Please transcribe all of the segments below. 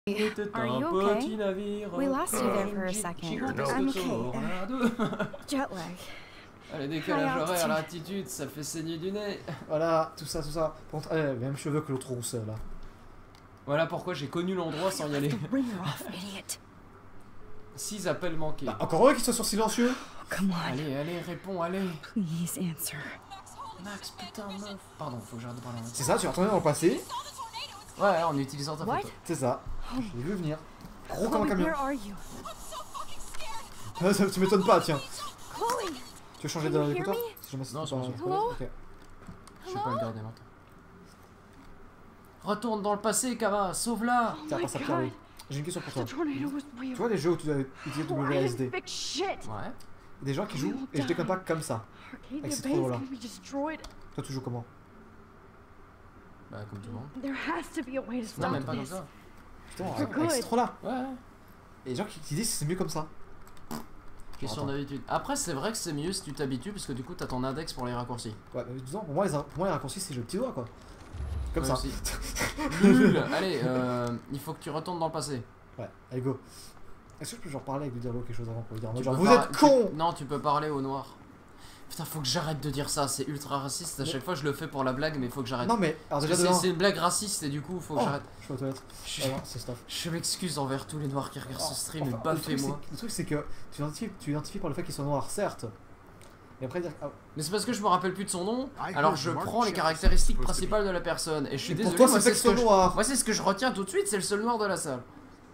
C'était Are un you okay? petit navire. We lost you there for a second. Gigantesque I'm okay. tornado. Jet lag. Allez, décalage High horaire, altitude. l'altitude, ça fait saigner du nez. Voilà, tout ça, tout ça. Par contre, même cheveux que l'autre rousse là. Voilà pourquoi j'ai connu l'endroit sans y aller. The ringer off, idiot. 6 appels manqués. Bah, encore heureux qu'ils soient sur silencieux. Come on. Allez, allez, réponds, allez. Please answer. Max, putain, meuf. Pardon, faut que j'arrête de parler en même C'est ça, tu vas retourner dans le passé. temps. Ouais, en utilisant ta What? photo. C'est ça. Je l'ai vu venir. Gros comme un Chloe, camion. where are you? Tu m'étonnes pas, tiens. Chloe! Tu veux changer Can you hear d'écouteur? me? Si jamais c'est Non, pas- c'est bon, c'est c'est pas- bon. ok. Je vais pas le garder maintenant. Retourne dans le passé, Kama, sauve-la. Tiens, my passe à Pierre, God. oui. J'ai une question pour toi. The tornado was real. Tu vois les jeux où tu dois utiliser Oh, I WASD? didn't fix shit. Ouais. Il y a des gens qui jouent et je déconne pas comme ça. Arcadia Avec ces Bay is trous-là. gonna be destroyed. Toi, tu joues comment? Bah, comme tout le monde. There has to be a way to Non, stop même pas comme this. ça. Putain, You're avec good. ces trous-là. Ouais, ouais. Et les gens qui disent que c'est mieux comme ça. Question Attends. d'habitude. Après, c'est vrai que c'est mieux si tu t'habitues, parce que du coup, t'as ton index pour les raccourcis. Ouais, mais disons, pour moi, les raccourcis, c'est le petit doigt quoi. Comme Ouais, ça. aussi. Nul. Allez, il faut que tu retournes dans le passé. Ouais, allez go. Est-ce que je peux genre parler avec lui dire quelque chose avant pour lui dire Tu genre, peux vous par- êtes con. Non, tu peux parler au noir. Putain, faut que j'arrête de dire ça, c'est ultra raciste. À chaque fois, je le fais pour la blague, mais faut que j'arrête. Non mais, alors déjà C'est dedans. c'est une blague raciste et du coup, faut que Oh, j'arrête. je suis aux toilettes. Je, Ah non, c'est stuff. je m'excuse envers tous les noirs qui regardent ce stream, mais Enfin, baffez-moi. le truc c'est que tu identifies par le fait qu'ils sont noirs, certes. Et après dire. Ah, Mais c'est parce que je me rappelle plus de son nom, I alors heard je Martin prends les Sheen caractéristiques was supposed to be- principales de la personne. Et je suis et désolé, pour toi, moi c'est c'est fait ce que que sont noirs. moi c'est ce que je retiens tout de suite, c'est le seul noir de la salle.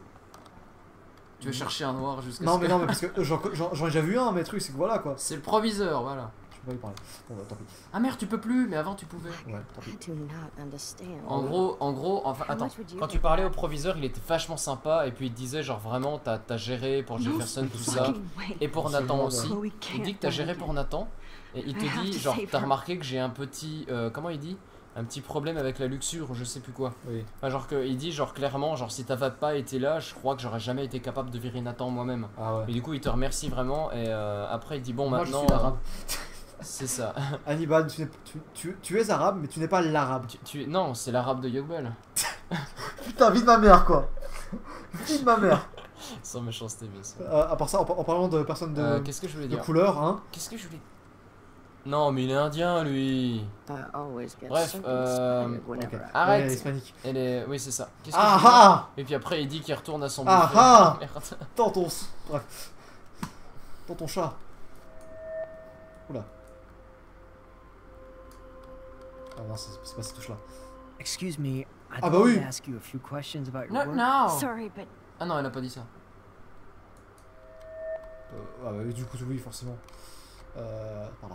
Tu veux chercher un noir jusqu'à Non ce mais que- non mais parce que j'en ai déjà vu un, mais le truc c'est que voilà quoi. C'est le proviseur, voilà. Je peux pas lui parler. Bon bah tant pis. Ah merde, tu peux plus, mais avant tu pouvais. Ouais, tant pis. I do not understand. En gros, enfin, How attends, much would you quand tu give parlais that? au proviseur, il était vachement sympa, et puis il te disait genre vraiment, t'as géré pour Jefferson, tout ça, Fucking way. et pour C'est Nathan bon, aussi. Chloe Il can't dit que t'as die géré again. pour Nathan, et il I te have dit to genre, save t'as her. remarqué que j'ai un petit, comment il dit? Un petit problème avec la luxure, je sais plus quoi. Oui. Enfin, genre que, il dit genre clairement, genre si t'avais pas été là, je crois que j'aurais jamais été capable de virer Nathan moi-même. Ah ouais. Et du coup il te remercie vraiment, et après il dit bon Moi je maintenant, suis l'arabe. c'est ça. Hannibal, tu es arabe, mais tu n'es pas l'arabe. Non, c'est l'arabe de Yogbel. Putain, vie de ma mère quoi. Vie de ma mère. Sans méchanceté bien sûr. À part ça, en parlant de personnes de, Qu'est-ce que je voulais de dire? couleur, hein. Qu'est-ce que je voulais... Non, mais il est indien, lui. Bref, Ok. Arrête. Ouais, hispanique. Elle est... Oui, c'est ça. Qu'est-ce que Ah je voulais dire ah. Et puis après, il dit qu'il retourne à son Ah buffet. ah. Merde. Dans ton... Bref. Dans ton chat. Oula. Ah non, c'est pas cette touche là. Excuse me, I'd Ah bah like oui. to ask you a few questions about your Non, work. non. Sorry, but Ah non, elle a pas dit ça. Ah bah du coup oui forcément. Par là.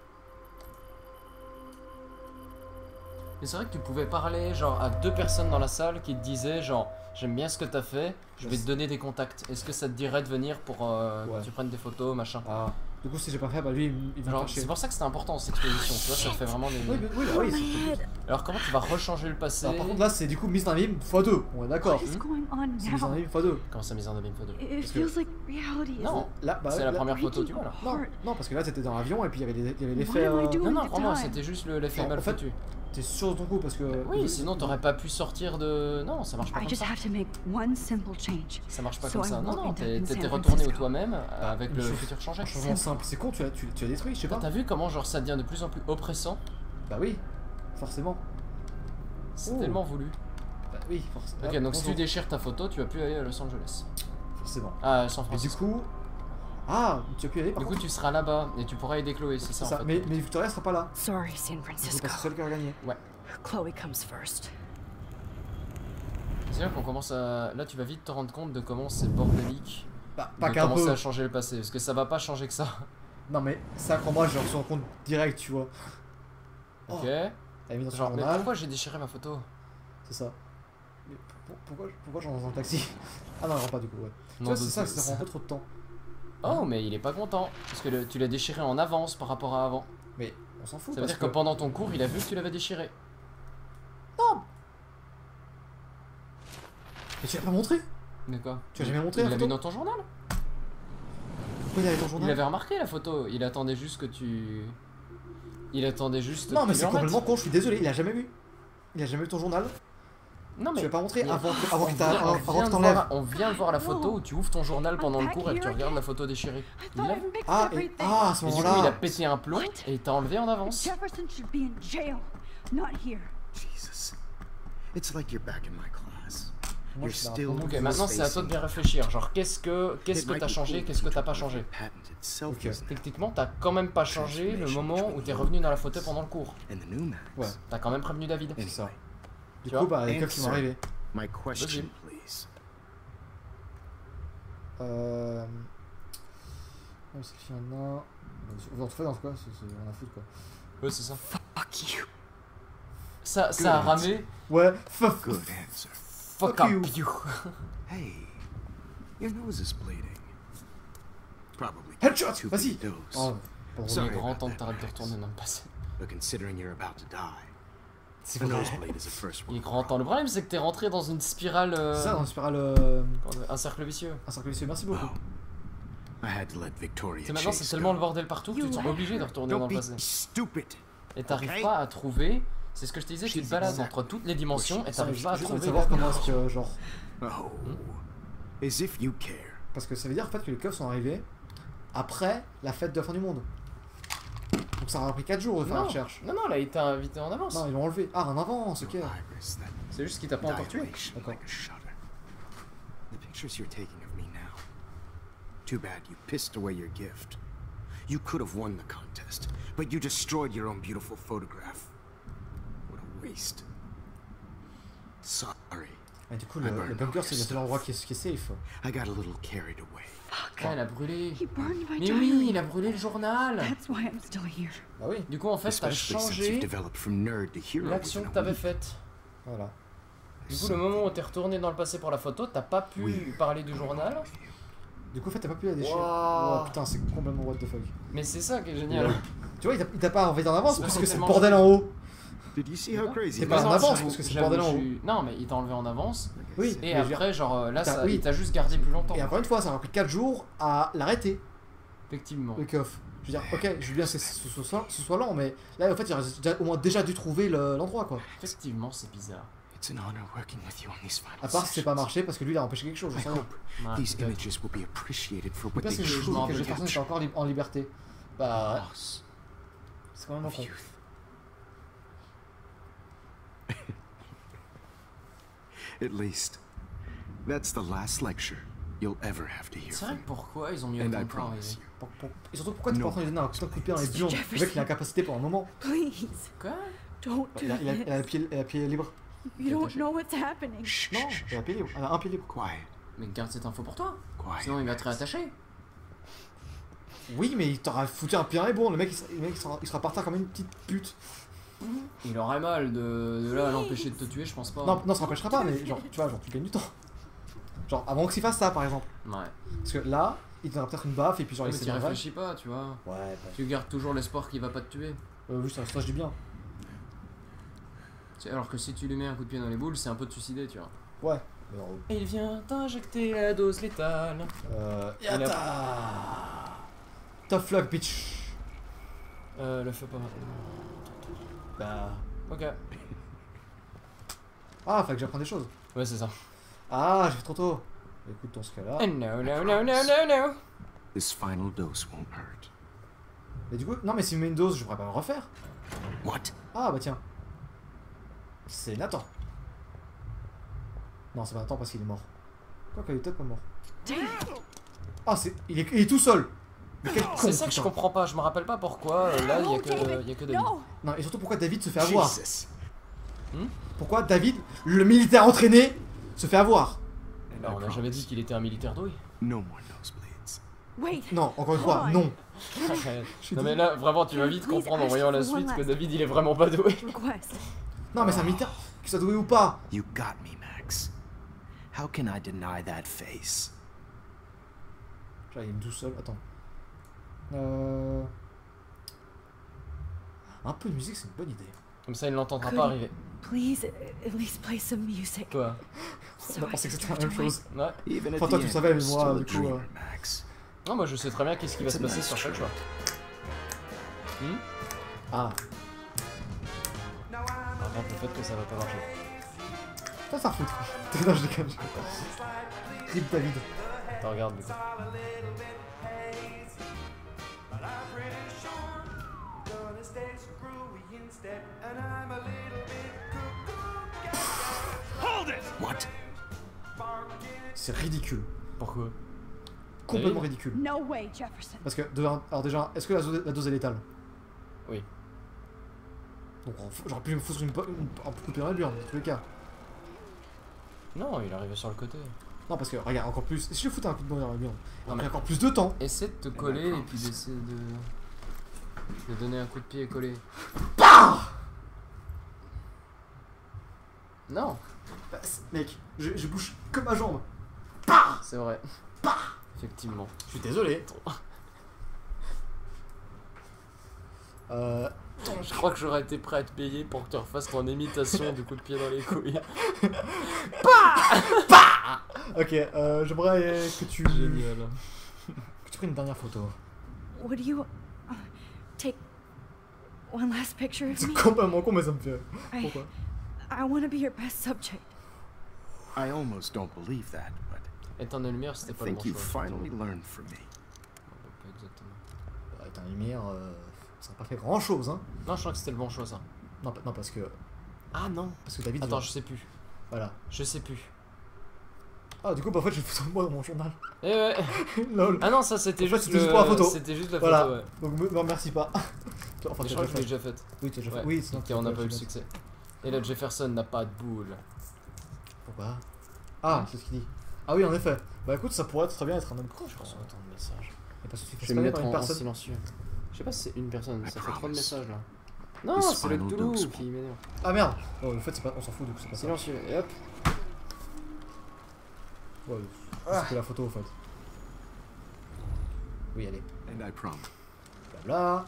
Mais c'est vrai que tu pouvais parler genre à 2 personnes dans la salle qui te disaient genre j'aime bien ce que t'as fait, je vais te donner des contacts. Est-ce que ça te dirait de venir pour que tu prennes des photos, machin? Ah. Du coup si j'ai pas fait, bah lui il va me Genre, faire chier. c'est pour ça que c'était important cette exposition, tu vois, ça te fait vraiment des... Oui, oui, bah oui, c'est... Alors comment tu vas rechanger le passé? Alors, par contre là c'est du coup mise en abîme x2. On est d'accord. what is going on C'est mise en now? abîme x2. Comment ça mise en abîme photo? It Parce que- feels like reality. Non, Là, bah, c'est la là- première photo, tu vois là. Non, non, parce que là t'étais dans l'avion et puis il y avait l'effet. What am I doing? Non, non, the crois-moi, time. c'était juste l'effet Non, mal en fait, foutu. T'es sûr de ton coup parce que. Oui, sinon t'aurais pas pu sortir de... Non, ça marche pas I comme just ça. have to make one simple change. Ça marche pas So comme I ça. Non, won't non, end up in t'étais San retourné au Francisco. toi-même avec Mais le je- futur changé. Un changement simple, c'est con, tu as détruit, je sais pas. T'as vu comment genre ça devient de plus en plus oppressant? Bah oui, forcément. C'est Oh. tellement voulu. Bah oui, forcément. Ok, donc si tu déchires ta photo, tu vas plus aller à Los Angeles. Forcément. Ah, à San Et du Francisco. coup. Ah, tu as pu y aller par Du coup, contre. tu seras là-bas et tu pourras aider Chloé, c'est C'est ça, ça, en fait. mais Victoria sera pas là. Sorry, San Du coup, Francisco. parce que c'est elle qui a gagné. Chloe comes first. C'est là qu'on commence à... Là, tu vas vite te rendre compte de comment c'est bordélique Bah, de pas qu'un commencer peu. à changer le passé, parce que ça va pas changer que ça. Non, mais ça, pour moi, je me rends compte direct, tu vois. Ok. Elle a mis dans son Genre, mais journal. pourquoi j'ai déchiré ma photo? C'est ça. Mais pourquoi j'en dans un taxi? Ah non, elle rentre pas du coup, ouais. Tu Non, vois, c'est ça, ça prend un peu trop de temps. Oh, mais il est pas content, parce que tu l'as déchiré en avance par rapport à avant. Mais on s'en fout. Ça veut dire que pendant ton cours, il a vu que tu l'avais déchiré. Mais tu l'as pas montré? Mais quoi? Tu l'as jamais montré Il la l'a photo? vu dans ton journal? Pourquoi il avait ton Il journal? avait remarqué la photo, il attendait juste que tu... Il attendait juste Non, que mais tu c'est le remettes. complètement con, je suis désolé, il a jamais vu. Il a jamais vu ton journal. Non Tu mais... l'as pas montré mais- avant on que vient- on vient tu de t'enlèves. voir- On vient de voir la photo où tu ouvres ton journal pendant le cours et que tu regardes la photo déchirée. I Il thought l'a I vu. fixed Ah, everything. à ce Et du coup, il a moment-là. pété un plomb et il t'a enlevé en avance. Jefferson should be in jail, not here. Jesus. It's like you're back in my class. Moi, You're je suis still là. Ok, maintenant c'est à toi de bien réfléchir. Genre, qu'est-ce que t'as changé, qu'est-ce que t'as pas changé? Ok. Techniquement, t'as quand même pas changé le moment où t'es revenu dans la photo pendant le cours. And the new Max. Ouais. T'as quand même prévenu David. Anyway, ça. Du Tu coup, vois, bah, les keufs qui vont answer. arriver. My question, please. Oh, c'est qu'il y en a. En tout cas, dans ce cas, c'est rien à foutre quoi. Ouais, c'est ça. Fuck you. Ça a ramé. Ouais, Good answer. Fuck Fuck up you. you. Hey, your nose is bleeding. Probably Headshot, too vas-y. big dose. Oh, pas Il Sorry est grand about temps que that, t'arrêtes de Max. retourner dans le passé. But considering you're about to die, c'est a vrai. nosebleed is a first Il est world grand temps. Le problème, c'est que t'es rentré dans une spirale. C'est ça, dans une spirale. Un cercle vicieux. Un cercle vicieux, merci beaucoup. I had to let Victoria C'est maintenant, c'est chase tellement go. le bordel partout que tu te sens obligé de retourner dans Don't le be passé. stupid. Et t'arrives Ok. pas à trouver. C'est ce que je te disais, tu te She's balades exactly entre toutes les dimensions et Ça, t'arrives pas à juste envie de trouver. savoir comment est-ce que, genre. Oh, as if you care. Parce que ça veut dire en fait que les keufs sont arrivés après la fête de la fin du monde. Donc ça aura pris 4 jours de faire la Non, recherche. non, là, il t'a invité en avance. Non, ils l'ont enlevé. Ah, en avance, ok. Iris, that C'est juste qu'il t'a pas encore tué. dilation D'accord. like a shutter. The pictures you're taking of me now. Too bad you pissed away your gift. You could have won the contest, but you destroyed your own beautiful photograph. What a waste. Sorry, Et du coup, le bunker, c'est bientôt l'endroit qui est safe. I got a little carried away. Ah, il a brûlé. He burned my Mais diary. oui, il a brûlé le journal. That's why I'm still here. Bah oui, Du coup, en fait, t'as Especially since you've changé developed from nerd to hero l'action que within a t'avais week. faite. voilà. Du coup, le moment où t'es retourné dans le passé pour la photo, t'as pas pu parler du journal. Du coup, en fait, t'as pas pu la déchirer. Wow. Oh putain, c'est complètement what the fuck. Mais c'est ça qui est génial. Tu vois, il t'a pas envoyé en avance C'est parce pas que c'est le forcément- bordel en haut. Did you see how crazy C'est it pas is? en Non, avance, j'avoue- parce que c'est le j'avoue, bordel en je suis- Non, mais il t'a enlevé en avance. Oui, Et mais je veux dire- après, genre là, T'as- oui. il t'a juste gardé plus longtemps. Et encore une fois, ça aura pris 4 jours à l'arrêter, Effectivement. le keuf. Je veux dire, ok, je veux bien que ce soit lent, mais là, en fait, il aurait au moins déjà dû trouver l'endroit, quoi. Effectivement, c'est bizarre. It's an honor working with you on these final À part si c'est pas sessions. marché, parce que lui, il a empêché quelque chose, je I sais rien. hope Ouais, these peut-être. images will be appreciated for Le what pire, they c'est que je truly trouve que m'en Jefferson était encore en liberté. Bah, ouais, loss c'est quand même un of con. youth. At least, that's the last lecture you'll ever have to hear C'est vrai from que pourquoi ils ont mis me. And autant I de temps à promise arriver? you, Et surtout, pourquoi tu peux en train de lui donner un coup de pied dans les pions? Le mec, Jefferson. il a incapacité pendant un moment. Please, Quoi? don't do Il a this. le pied libre. You don't know what's happening. shh, Non, shh, il a un pied libre. Elle a un pied libre. quiet, Mais garde cette info pour toi. quiet. Sinon, il va te réattacher. Oui, mais il t'aura foutu un pied dans les bourres. Le mec, il sera par terre comme une petite pute. Il aurait mal de là à l'empêcher de te tuer, je pense pas. Non, ça n'empêchera pas, mais genre, tu vois, genre, tu gagnes du temps. Genre, avant qu'il fasse ça, par exemple. Ouais. Parce que là, il te donnera peut-être une baffe et puis genre, Mais il tu s'énerverait. réfléchis pas, tu vois. Ouais, bah. Tu gardes toujours l'espoir qu'il va pas te tuer. Oui, ça je dis bien. Alors que si tu lui mets un coup de pied dans les boules, c'est un peu de suicider, tu vois. Ouais. Mais alors, Et il vient t'injecter la dose létale. Il a... Tough luck, bitch. Le fais pas. Bah. Ok. Ah, faut que j'apprenne des choses. Ouais, c'est ça. Ah, j'ai fait trop tôt. Écoute, dans ce cas-là. And no, no, no, no, no, no. This final dose won't hurt. Mais du coup, non, mais s'il me met une dose, je pourrais pas le refaire. What? Ah, bah tiens. C'est Nathan. Non, c'est pas Nathan parce qu'il est mort. Quoi qu'il est peut-être pas mort. Ah, il est tout seul. Mais quel con, C'est ça que je putain. comprends pas, je me rappelle pas pourquoi là il y a que David. No. Non, et surtout pourquoi David se fait avoir. Jesus. Pourquoi David, le militaire entraîné, se fait avoir. Bah, on a jamais dit qu'il était un militaire doué. No more nosebleeds. Wait. Non, encore une fois, Hold on. non. Non mais là vraiment tu vas vite comprendre en voyant la suite que David il est vraiment pas doué. Request. Non, mais c'est un militaire, qu'il soit doué ou pas. You got me, Max. How can I deny that face? Là, il y a une douce seule. Attends. Un peu de musique, c'est une bonne idée. Comme ça il l'entendra pas arriver. Please, at least play some music. Quoi? So On I pensait que can c'était la drift même away. chose. Ouais. Even at Enfin, the toi, tu end, savais, mais you're moi, still a du coup, dreamer, Max. Non moi je sais très bien qu'est-ce qui va se passer sur chaque choix. Ah, Par contre le fait que ça va pas marcher. Ça, ça fout. Non, je déconne. Rip David. Attends, regarde, du coup. What? C'est ridicule. Pourquoi? Complètement ridicule. No way, Jefferson. Parce que, alors déjà, est-ce que la dose est létale? Oui. Donc j'aurais pu me foutre un coup de pied dans la burne, dans tous les cas. Non, il est arrivé sur le côté. Non, parce que, regarde, encore plus. Si je foutais un coup de pied dans la burne, on mais- aurait encore plus de temps. Essaie de te coller et puis d'essayer de donner un coup de pied et coller. Non, Bah, mec, je bouge que ma jambe. c'est vrai. Effectivement. Je suis désolé. Je crois que j'aurais été prêt à te payer pour que tu refasses ton imitation du coup de pied dans les couilles. Ok, j'aimerais que tu... Génial. Que tu prennes une dernière photo. Would you take one last picture of C'est me? complètement con, mais ça me fait... I, Pourquoi? I want to be your best subject. I almost don't believe that, but Éteindre la lumière, I c'était pas le bon think you choix. finally learned from me. Non, pas exactement. Avec un lumière, ça n'a pas fait grand chose, hein. Non, je crois que c'était le bon choix ça. Non, non, parce que Ah non. David... Attends, je sais plus. Voilà. Je sais plus. Ah, du coup, bah, en fait, j'ai photo de moi dans mon journal. Eh ouais. Lol. Ah non, ça c'était En fait, juste c'était juste pour la photo. C'était juste la Voilà. photo, ouais. Donc, me remercie pas. Enfin, Mais je tu crois as que je l'ai déjà déjà faite. fait. Oui, tu as déjà Ouais. fait. Oui, sinon... Ok, on n'a pas eu le succès. Et là, Jefferson n'a pas de boule. Pourquoi? Ah, c'est ce qu'il dit. Ah oui, en effet. Bah écoute, ça pourrait très bien être un homme Pourquoi je reçois autant de messages? Et parce que tu fais Je vais me mettre par une en personne. silencieux. Je sais pas si c'est une personne, ça fait trop de promise. messages là. Non, This c'est le final Cthulhu dose qui m'énerve. Ah merde. Oh, en fait, c'est pas... on s'en fout, du coup, c'est pas ça. Silencieux, et hop. Ouais, c'est que la photo, en fait. Oui, allez. And I promise. Blabla.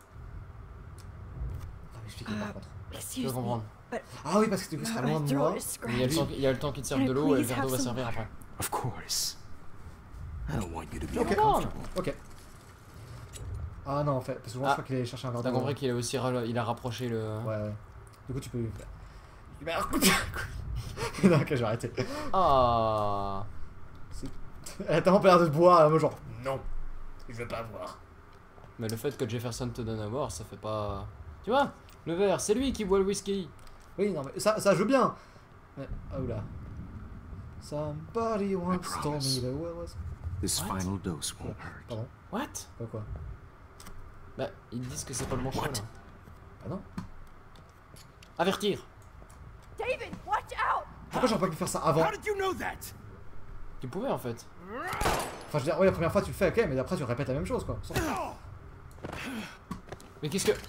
Ah, mais expliquez par contre. Je Excuse peux me, comprendre. Ah oui, parce que du coup, ça sera my loin de throat moi. is Il y a le temps, scratchy. il y a le temps qu'il te serve Can I de l'eau et le please verre d'eau have va some servir après. Of course. I don't want you to be Ok. uncomfortable. Ok. Ah non, en fait, parce que moi, Ah. je crois qu'il allait chercher un verre T'as d'eau. compris qu'il a aussi il a rapproché le. Ouais, ouais. Du coup, tu peux lui faire. Non, ok, je vais arrêter. Ah. Elle a tellement pas l'air de boire, moi, genre, non, je veux pas boire. Mais le fait que Jefferson te donne à boire, ça fait pas. Tu vois, le verre, c'est lui qui boit le whisky. Oui, non, mais ça joue bien. Mais, ah, oula. Somebody once told me the world was... This What? final dose won't hurt. Pardon, What? quoi? Bah, ils disent que c'est pas le bon choix là. Ah non? Avertir. David, watch out! Pourquoi j'aurais pas pu faire ça avant? How did you know that? Tu pouvais en fait. Enfin, je veux dire, ouais, la première fois tu le fais, ok, mais après tu répètes la même chose, quoi. Mais qu'est-ce que.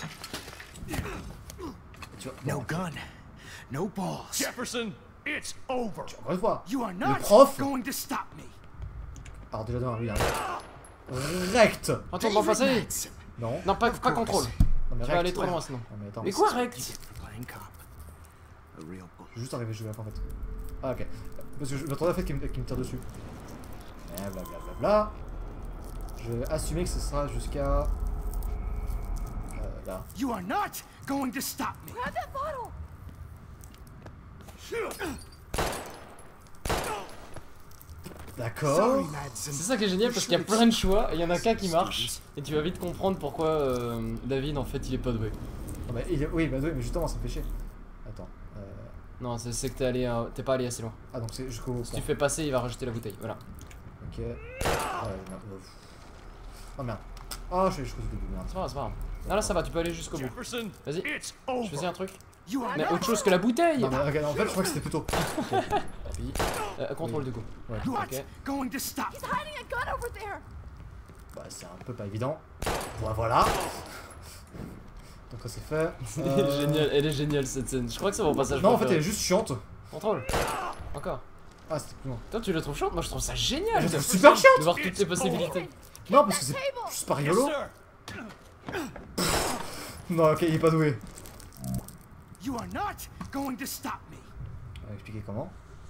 Tu vois, No gun. No balls. Jefferson, it's over. encore une fois, You are not prof. going to stop me. alors déjà dans lui, rect. Retourne dans le passé. Madsen. Non, Non, pas course. contrôle. non, mais Tu vas aller rect. trop loin sinon. Non, mais attends, Mais quoi, This is what rect? you get for playing cop. A real bull. je suis juste arrivé, je vais en fait. Ah, ok. Parce que je m'attendais à fait qu'il me tire dessus. Et blablabla. Je vais assumer que ce sera jusqu'à. Là. You are not going to stop me. Grab that bottle! D'accord. Sorry, Madsen. C'est ça qui est génial parce qu'il y a plein de choix et il y en a qu'un qui marche. Et tu vas vite comprendre pourquoi David en fait il est pas doué. Non, mais oui, bah oui, mais justement, ça me fait chier. Attends. Non, c'est que t'es pas allé assez loin. Ah, donc c'est jusqu'au. Si tu fais passer, il va rajouter la bouteille. Voilà. Ok. Oh merde. Ah, je suis jusqu'au début, merde. C'est pas grave, c'est pas grave. Non, là ça va, tu peux aller jusqu'au bout. Jefferson, Vas-y. it's Je faisais over. un truc. You are Mais not. autre chose que la bouteille. Non, mais ok, en fait, je crois que c'était plutôt. Puis, contrôle du coup. Ouais. Not Ok. going to stop. He's hiding a gun over there! Bah, c'est un peu pas évident. Ouais, voilà. Donc, ça c'est fait. Elle est géniale cette scène. Je crois que c'est mon passage. Non, en fait, elle préféré. est juste chiante. Contrôle. Encore. Ah, c'était plus loin. Toi, tu le trouves chiante? Moi, je trouve ça génial. Je trouve super chiante. De voir toutes les possibilités. Non, parce que c'est juste pas rigolo. Yes, sir. Non, ok, il est pas doué. You are not going to stop me. On va expliquer comment.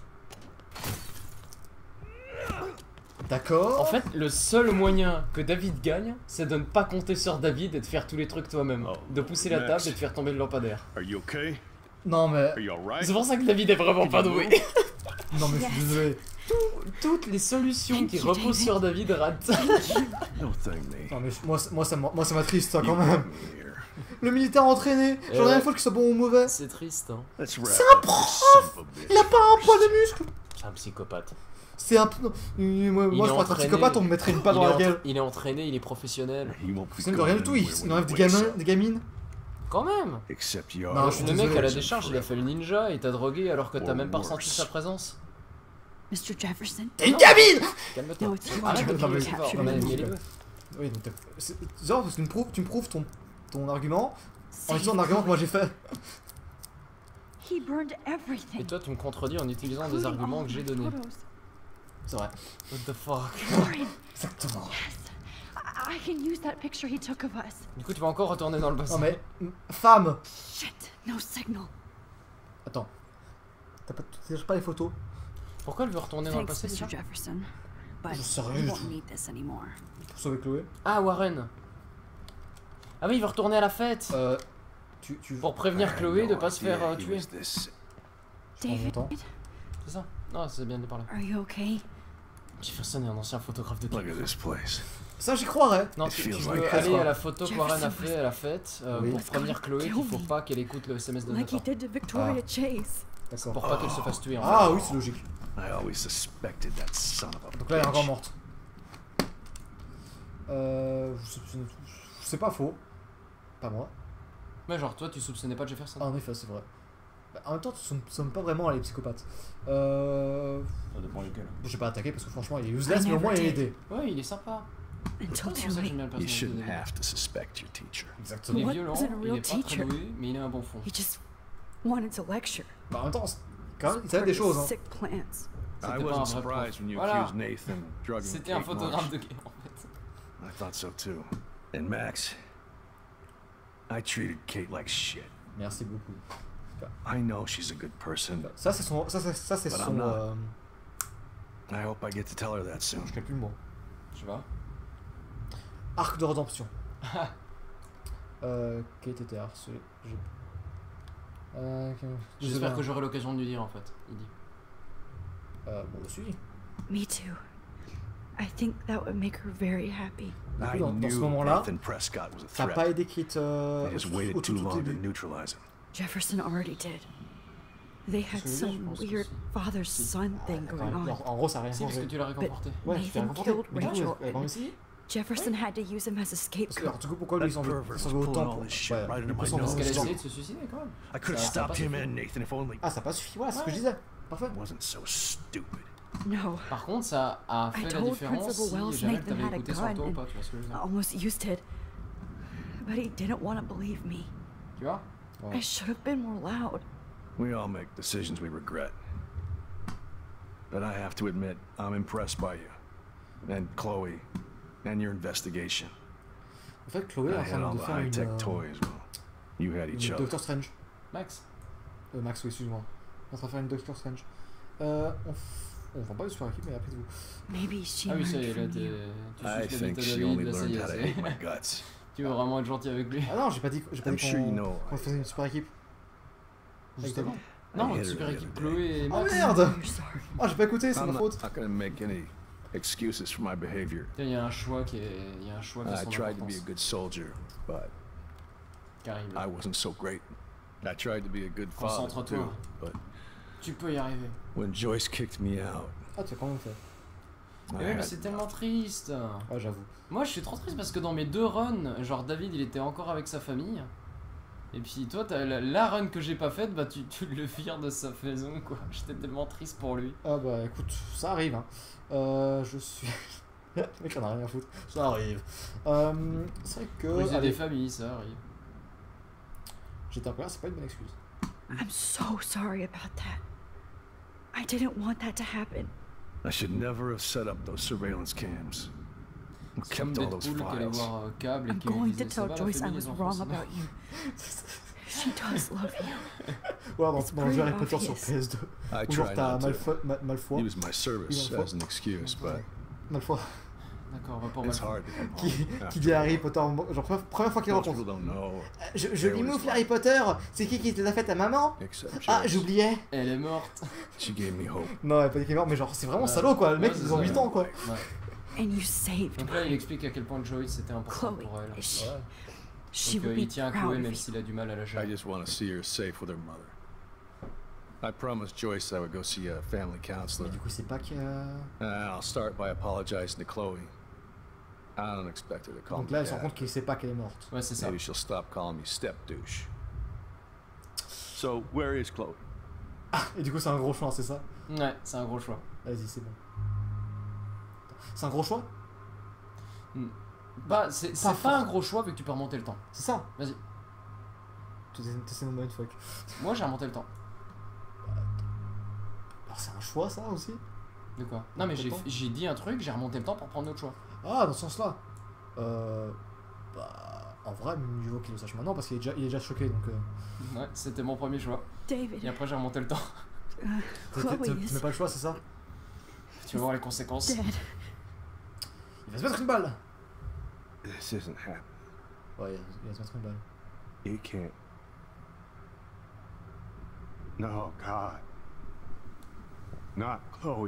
D'accord. En fait, le seul moyen que David gagne, c'est de ne pas compter sur David et de faire tous les trucs toi-même. Oh, De pousser la Max. table et de faire tomber le lampadaire. Are you okay? Non mais... Are you alright? C'est pour ça que David est vraiment pas doué. Non mais je suis désolé. Toutes les solutions qui Thank you, reposent sur David ratent. No thing, me. Non mais moi ça m'attriste ça quand You même. brought me here. Le militaire entraîné, j'en ai rien à foutre que ce soit bon ou mauvais. C'est triste, hein. Let's wrap C'est un up this son of a bitch. Il a pas un poids de muscle. C'est un psychopathe. C'est un... Moi Il je est pourrais être un entraîné. psychopathe, on me mettrait une balle dans la gueule. Il est entraîné, il est professionnel. He won't be C'est de rien du tout, going il anywhere enlève des when he wakes gamins, up. des gamines. Quand même. Except you Non, are je suis Le mec désolé. à la décharge, il a fait le ninja et t'a drogué alors que t'as même pas ressenti worse. sa présence. Mr. Jefferson? T'es une gamine. Calme-toi. No, it's you. Arrête de Non, mais- crier aussi fort. non, mais- On a mis les deux. Oui donc genre parce que tu me prouves ton argument en Save utilisant un argument que moi j'ai fait. He burned everything. Et toi, tu me contredis en utilisant des including arguments all que j'ai my donnés. photos. C'est vrai. What the fuck. Warren, Exactement. I can use that picture he took of us. Du coup, tu vas encore retourner dans le passé. Non mais... Femme. Shit, no signal. Attends. Tu cherches pas les photos? Pourquoi elle veut retourner dans le Thanks, passé déjà Mr. Jefferson. But J'en sais rien we du won't tout. need this anymore. Pour sauver Chloé. Ah, Warren. Ah oui, il veut retourner à la fête. Tu... Pour prévenir I had Chloé de no pas se idea faire he tuer. was this. David, longtemps. C'est ça? Non, c'est bien de parler. are you okay? Jefferson est un ancien photographe de Look clip. at this place. Ça j'y croirais. Non, It tu feels veux like aller that. à la photo que Warren a Jefferson fait à la fête Oui. pour prévenir Chloé qu'il faut Kill me. pas qu'elle écoute le SMS de Like he Nathan. did to Victoria Chase. D'accord. Pour pas qu'elle se fasse tuer en fait. Ah oui c'est logique. I always suspected that son of a Donc là elle est encore bitch. morte. C'est pas faux. Pas moi. Mais genre, toi, tu soupçonnais pas Jefferson? Ah en effet c'est vrai. Bah, en même temps tu ne sommes pas vraiment les psychopathes. Ça dépend lesquels. J'ai pas attaqué parce que franchement il est useless I mais au moins il a never did. aidé. Ouais, il est sympa. Until C'est pour too ça que late. j'aime bien le You personnage de shouldn't David. have to suspect your teacher. Il Exactement. est What violent, wasn't a il real est pas très teacher? doué, mais il a un bon fond. He just wanted to lecture. Bah en même temps quand même il savait Support des his choses hein. sick plans. I C'était pas un wasn't vrai surprised prof. when you Voilà. accused Nathan of drugging C'était un Kate photographe Marsh. de game en fait. I thought so too. And Max, I treated Kate like shit. Merci beaucoup. I know she's a good person. Ça c'est son... Ça c'est But son... I'm not. I hope I get to tell her that soon. Je connais plus le mot. Tu vois? Arc de rédemption. Kate était harcelée. J'espère que j'aurai l'occasion de lui dire en fait. Il dit. Bon, je suis. Me too. I think that would make her very happy. I Dans ce knew moment-là, Nathan Prescott was a ça n'a threat. pas aidé Kate I just waited au too tout long to début. neutralize him. Jefferson already did. They had Celui-là, je some pense que weird si. father-son thing going on. En gros ça a rien Si, parce que changé. tu l'as réconforté. Ouais, tu t'es Nathan réconforté. killed Mais du coup, Rachel elle a and réussi. Jefferson had to use him as a Parce que, scapegoat. alors, du coup, pourquoi lui That il s'en pervert veut was autant pulling all pour... this shit right into my pour son Parce qu'elle a nose. essayé de se suicider quand même. I could have Ça a stopped pas him suffi. and Nathan if only Ah, ça a pas suffi, voilà, c'est ce que je Ouais. disais. Parfait. I wasn't so stupid. No, Par contre, ça a I fait la told différence Principal si Wells jamais Nathan t'avais had a écouté son gun tour ou and pas, tu vois ce que je veux dire. almost used it. But he didn't want to believe me. Tu vois? I should have been more loud. We all make decisions we regret. But I have to admit, I'm impressed by you. And Chloe. And your investigation. En fait, Chloé est I en had train all de the faire high-tech une... toys. Well, you had each Une other. Doctor Strange. Max? Max, oui, excuse-moi. On est en train de faire une Doctor Strange. On va pas le super équipe, mais après vous. Maybe she Ah oui, learned ça y est, là, from tu you. I suis think de she David, only là, ça y learned est, how to c'est- hate my guts. Tu veux vraiment être gentil avec lui? Ah non, j'ai pas dit I'm sure you qu'on know. qu'on faisait une super équipe. Justement. I Non, hit une her super the équipe. other Chloé et Oh Max. merde! You're sorry. Ah, j'ai pas écouté, c'est I'm ma not, faute. not gonna make any excuses for my behavior. Il y a un choix qui est... Il y a un choix qui a I son tried to be a importance. good soldier, but Qui arrive. I wasn't so great. I tried to be a good father Concentre-toi. too, but Tu peux y arriver. when Joyce kicked me out, Ah, tu as quand même fait. I Mais had c'est tellement triste. Ah, j'avoue. Moi, je suis trop triste parce que dans mes deux runs, genre David, il était encore avec sa famille. Et puis toi, t'as la run que j'ai pas faite, bah tu le vires de sa maison, quoi. J'étais tellement triste pour lui. Ah bah écoute, ça arrive. Hein. Je suis... Le mec, on a rien à foutre. Ça arrive. C'est vrai que... Briser allez, des familles, ça arrive. j'étais en colère, c'est pas une bonne excuse. I'm so sorry about that. I didn't want that to happen. I should never have set up those surveillance cams. C'est comme Kept all those Deadpool qui allait files. voir Cable et I'm qui lui going to disait ça tell va, la Joyce I famille, was les enfants, wrong c'est about you. She does love you. Ouais, It's dans pretty Harry Potter sur obvious. PS2. I Ou genre tried t'as not to Malfoy... Malfoy. use my service Malfoy. as an excuse, but Malfoy. D'accord, on va pas en It's mal. hard to come home. Qui dit Harry Potter, genre première fois qu'il Most rencontre. people don't know, Je lui moufle Harry Potter, c'est qui te l'a fait ta maman? except Ah, Joyce. j'oubliais. Elle est morte. She gave me hope. Non, elle a pas dit qu'il est mort, mais genre c'est vraiment Ouais. salaud quoi, le mec Ouais, ils c'est ont ça. 8 ans quoi. Ouais. And you saved Donc her. là, il explique à quel point Joyce c'était important Chloe. pour elle. She, Ouais. she Donc will be il tient à proud Chloé of même you. s'il a du mal à la I gérer. just want to see her safe with her mother. I promised Joyce I would go see a family counselor. Mais du coup c'est pas que... And I'll start by apologizing to Chloe. I don't expect her to call Donc me là elle se rend dad. compte qu'il sait pas qu'elle est morte. Ouais, c'est ça. Maybe she'll stop calling me step douche. So, where is Chloe? Et du coup c'est un gros choix, c'est ça? Ouais, c'est un gros choix. Vas-y c'est bon. C'est un gros choix? Bah, c'est Pas pas un fort. gros choix vu que tu peux remonter le temps. C'est ça? Vas-y. C'est mon mindfuck. Moi, j'ai remonté le temps. Alors c'est un choix ça aussi? De quoi? Non, mais Remonter le temps j'ai dit un truc, j'ai remonté le temps pour prendre notre choix. Ah, dans ce sens-là. Bah, en vrai, mieux vaut qu'il le sache maintenant parce qu'il est déjà choqué donc. Ouais, c'était mon premier choix. Et David, après, j'ai remonté le temps. Chloe Tu is mets pas le choix, c'est ça? Tu vas voir les conséquences. dead. Il va se mettre une balle! This isn't happening. Ouais, il va se mettre une balle. You can't. No, God. Not Chloe.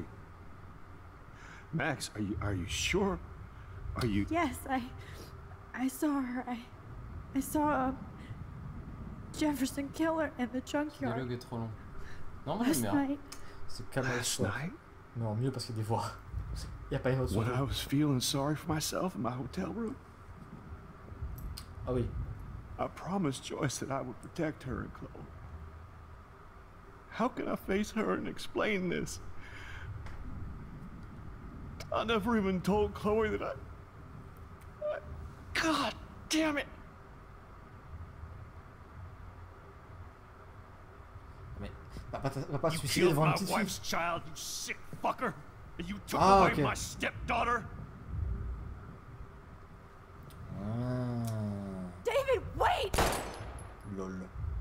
Max, are you sure? Are you? Yes, I saw her. I saw Jefferson kill her in the Le junkyard dialogue est trop long. Non, moi, last j'aime bien. night. C'est calme avec Last soi. night, Non, mieux parce qu'il y a des voix. Il y a pas une autre when surtout. I was feeling sorry for myself in my hotel room, Ah oui. I promised Joyce that I would protect her and Chloe. How can I face her and explain this? I never even told Chloe that I... God damn it! Mais va pas se You suicider killed devant une my petite fille. wife's child, you sick fucker! And you took Ah, away okay. my stepdaughter? Ah. David, wait! Lol.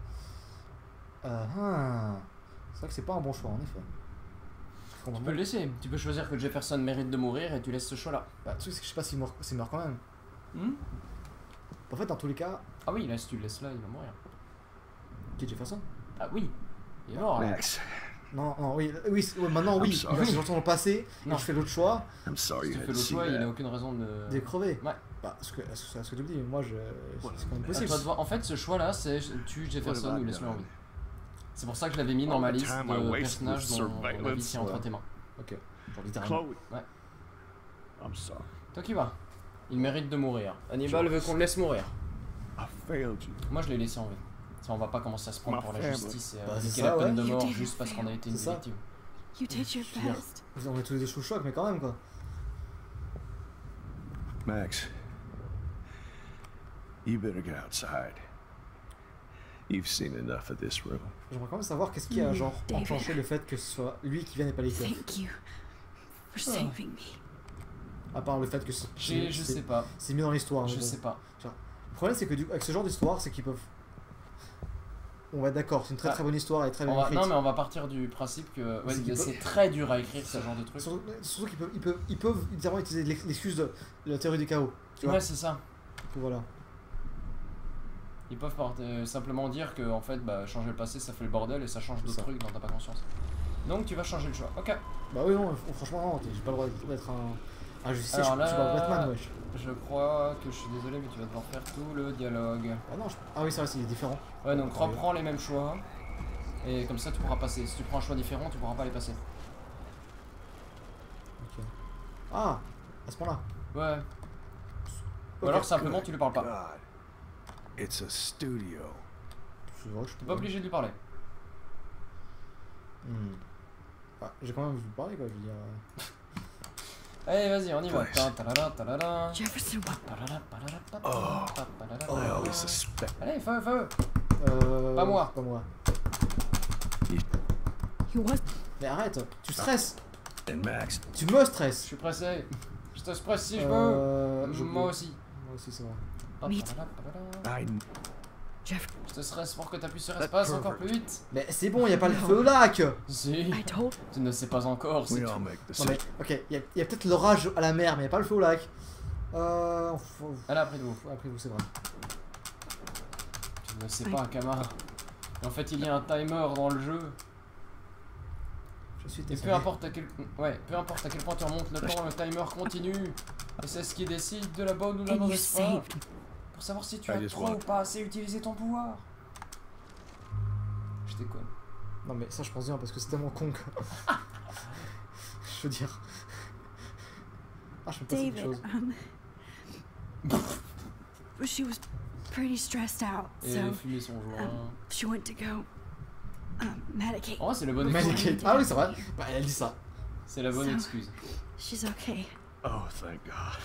C'est vrai que c'est pas un bon choix en effet. Tu peux le laisser. Tu peux choisir que Jefferson mérite de mourir et tu laisses ce choix-là. Bah, le truc c'est que je sais pas s'il meurt quand même. En fait, dans tous les cas, Ah oui, là, si tu le laisses là, il va mourir. qui est Jefferson? Ah oui, il est mort là. Max, Non, oui, maintenant oui. sorry. Il va se retourner dans le passé, et Non. je fais l'autre choix, I'm sorry Si tu you fais had to le see choix, il that. n'a aucune raison de. de crever. Ouais. Bah, ce que tu dis, moi c'est quand même À possible. toi de voir. En fait, ce choix-là, c'est tue Jefferson What ou have I laisse-le en done? vie. C'est pour ça que je l'avais mis dans ma All the liste time I de wasted personnages with dont la vie surveillance. tient entre tes mains. Ok, genre littéralement. Chloe. Ouais. I'm sorry. Toi qui vas. Il mérite de mourir. Hannibal veut qu'on le laisse mourir. I failed you. Moi, je l'ai laissé en vie. Ça, on va pas commencer à se prendre Ma pour la faible. justice et Bah, c'est appliquer ça, la peine de ouais. mort You did juste your parce qu'on a été une C'est ça. victime. You did your Je veux dire, best. on est tous des sous-chocs, mais quand même quoi. Max, you better get outside. You've seen enough of this room. J'aimerais quand même savoir qu'est-ce qui a genre David. enclenché le fait que ce soit lui qui vienne et pas les keufs. Thank you for saving me. À part le fait que Je sais pas. c'est mis dans l'histoire. Je mais bon. sais pas. Le problème c'est que avec ce genre d'histoire, c'est qu'ils peuvent. On va être d'accord, c'est une très Ah. très bonne histoire, elle est très bien écrite. Non, mais on va partir du principe que C'est qu'il c'est peut- très dur à écrire ce genre de truc. Surtout qu'ils peuvent littéralement utiliser l'excuse de la théorie du chaos. Tu vois Ouais, c'est ça. Donc, voilà. Ils peuvent simplement dire que en fait, bah, changer le passé, ça fait le bordel et ça change C'est d'autres ça. trucs dont t'as pas conscience. Donc tu vas changer le choix. Ok. Bah oui, non, franchement, non, j'ai pas le droit d'être un justicier, Alors je suis pas là- Batman, wesh. Je crois que je suis désolé, mais tu vas devoir faire tout le dialogue. Ah non, ah oui, c'est vrai, c'est différent. Ouais, donc reprends les mêmes choix. Et comme ça, tu pourras passer. Si tu prends un choix différent, tu pourras pas les passer. Ok. Ah, à ce point-là. Ouais. Ou Ok. alors simplement, tu lui parles pas. God, it's a studio. C'est vrai que je T'es pas obligé de lui parler. Ah, j'ai quand même envie de vous parler, quoi, je veux dire. Allez, vas-y, on y va. Ouais. Jefferson, I always suspect. Allez, feu. Pas moi. Pas moi. he was. Mais arrête, tu stresses. And Max, Tu me Je stresses. suis pressé. Je te stresse si je veux. Je Moi peux. aussi. Moi aussi, c'est vrai. Meet. I Jeff. Je te stresse pour que ta puceur espace encore plus vite. Mais c'est bon, y a pas le feu au lac. Si, I told. tu ne sais pas encore, c'est We all tout. make Non mais, decisions. ok, y a peut-être l'orage à la mer, mais y a pas le feu au lac. Elle a appris de vous. Après vous, c'est vrai. Tu ne sais pas, Kama. En fait, il y a un timer dans le jeu. Je suis Et désolé. peu importe à quel point tu remontes le temps, le timer continue. Et c'est ce qui décide de la bonne ou de la And you mauvaise fin. saved. Pour savoir si tu I as just trop want- ou pas assez utilisé ton pouvoir. Je déconne. Non mais ça je pense bien parce que c'est tellement con que... Je veux dire... Ah je peux passer quelque David, chose. she was pretty stressed out, Et so fumer son joint. she went to go medicate. Oh, c'est la bonne Medicate. excuse. Ah oui c'est vrai. Bah elle dit ça. C'est la bonne So- excuse. She's okay. Oh, thank God.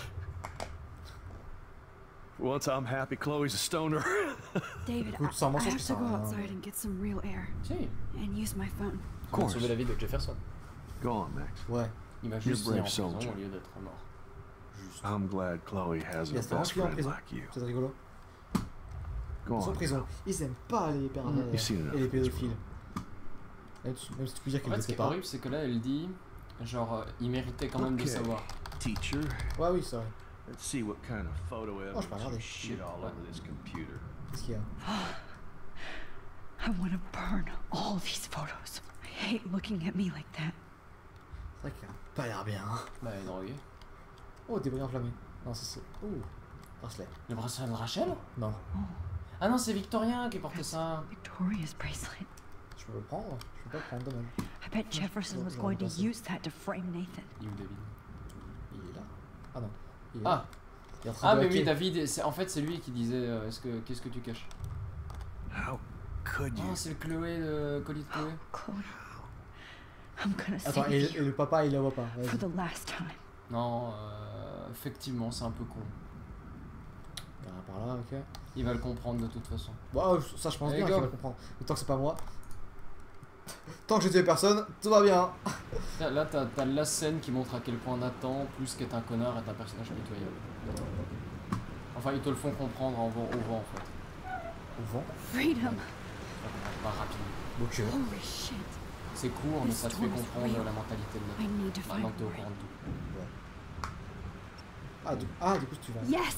For once I'm happy Chloe's a stoner. David, Écoute, c'est un I mensonge have qui to sert go à rien. outside and get some real air Si. and use my phone. Pour sauver la vie de Jefferson. Go on, Max. Ouais. Il va You're juste finir en brave prison soldier. au lieu d'être mort. Juste. I'm glad Chloe has Il y a a vraiment best qui est en friend prison. like you. C'est rigolo. Go Ils sont en on. prison. Ils aiment pas les pervers You've seen enough et les of this pédophiles. Même si tu peux dire En qu'ils fait, le ce qui font est pas. horrible, c'est que là, elle dit, genre, il méritait quand même de Ok. savoir. Teacher, Ouais oui c'est vrai. let's see what kind of photo je peux evidence regarder. you shit all over this computer. Qu'est-ce qu'il y a? I want to burn all these photos. I hate looking at me like that. C'est vrai qu'il a pas l'air bien. Hein. Bah, elle est droguée. Oh des bouillons enflammés. Non ça c'est... Ouh. Bracelet. Le bracelet de Rachel? Non. Ah non, c'est Victorien qui portait ça. Victoria's bracelet. Je peux le prendre? Je peux pas le prendre de même. I bet Jefferson was going to use that to frame Nathan. Il est où, David? Il est là. Ah non. Il est Ah. là. Il est en train Ah de mais oui, hacker. David, en fait c'est lui qui disait qu'est-ce que tu caches? How could you? Ah, c'est le Chloé, le colis de Chloé. Chloe, I'm gonna Attends, save et you le papa il la voit pas. for Vas-y. the last time. Non, effectivement, c'est un peu con. Il y en a par là, ok. Il va le comprendre de toute façon. Bon, ça je pense Allez, bien go. qu'il va comprendre. Mais tant que c'est pas moi. Tant que j'ai tué personne, tout va bien. Là, t'as la scène qui montre à quel point Nathan, plus qu'être un connard, est un personnage pitoyable. Enfin, ils te le font comprendre au vent en fait. Au vent. Freedom. Pas rapidement. Ok. Holy shit. C'est court, mais ça te fait comprendre la mentalité de I Nathan. need to find Maintenant que t'es au Warren. courant de tout. Du coup tu vas. Yes!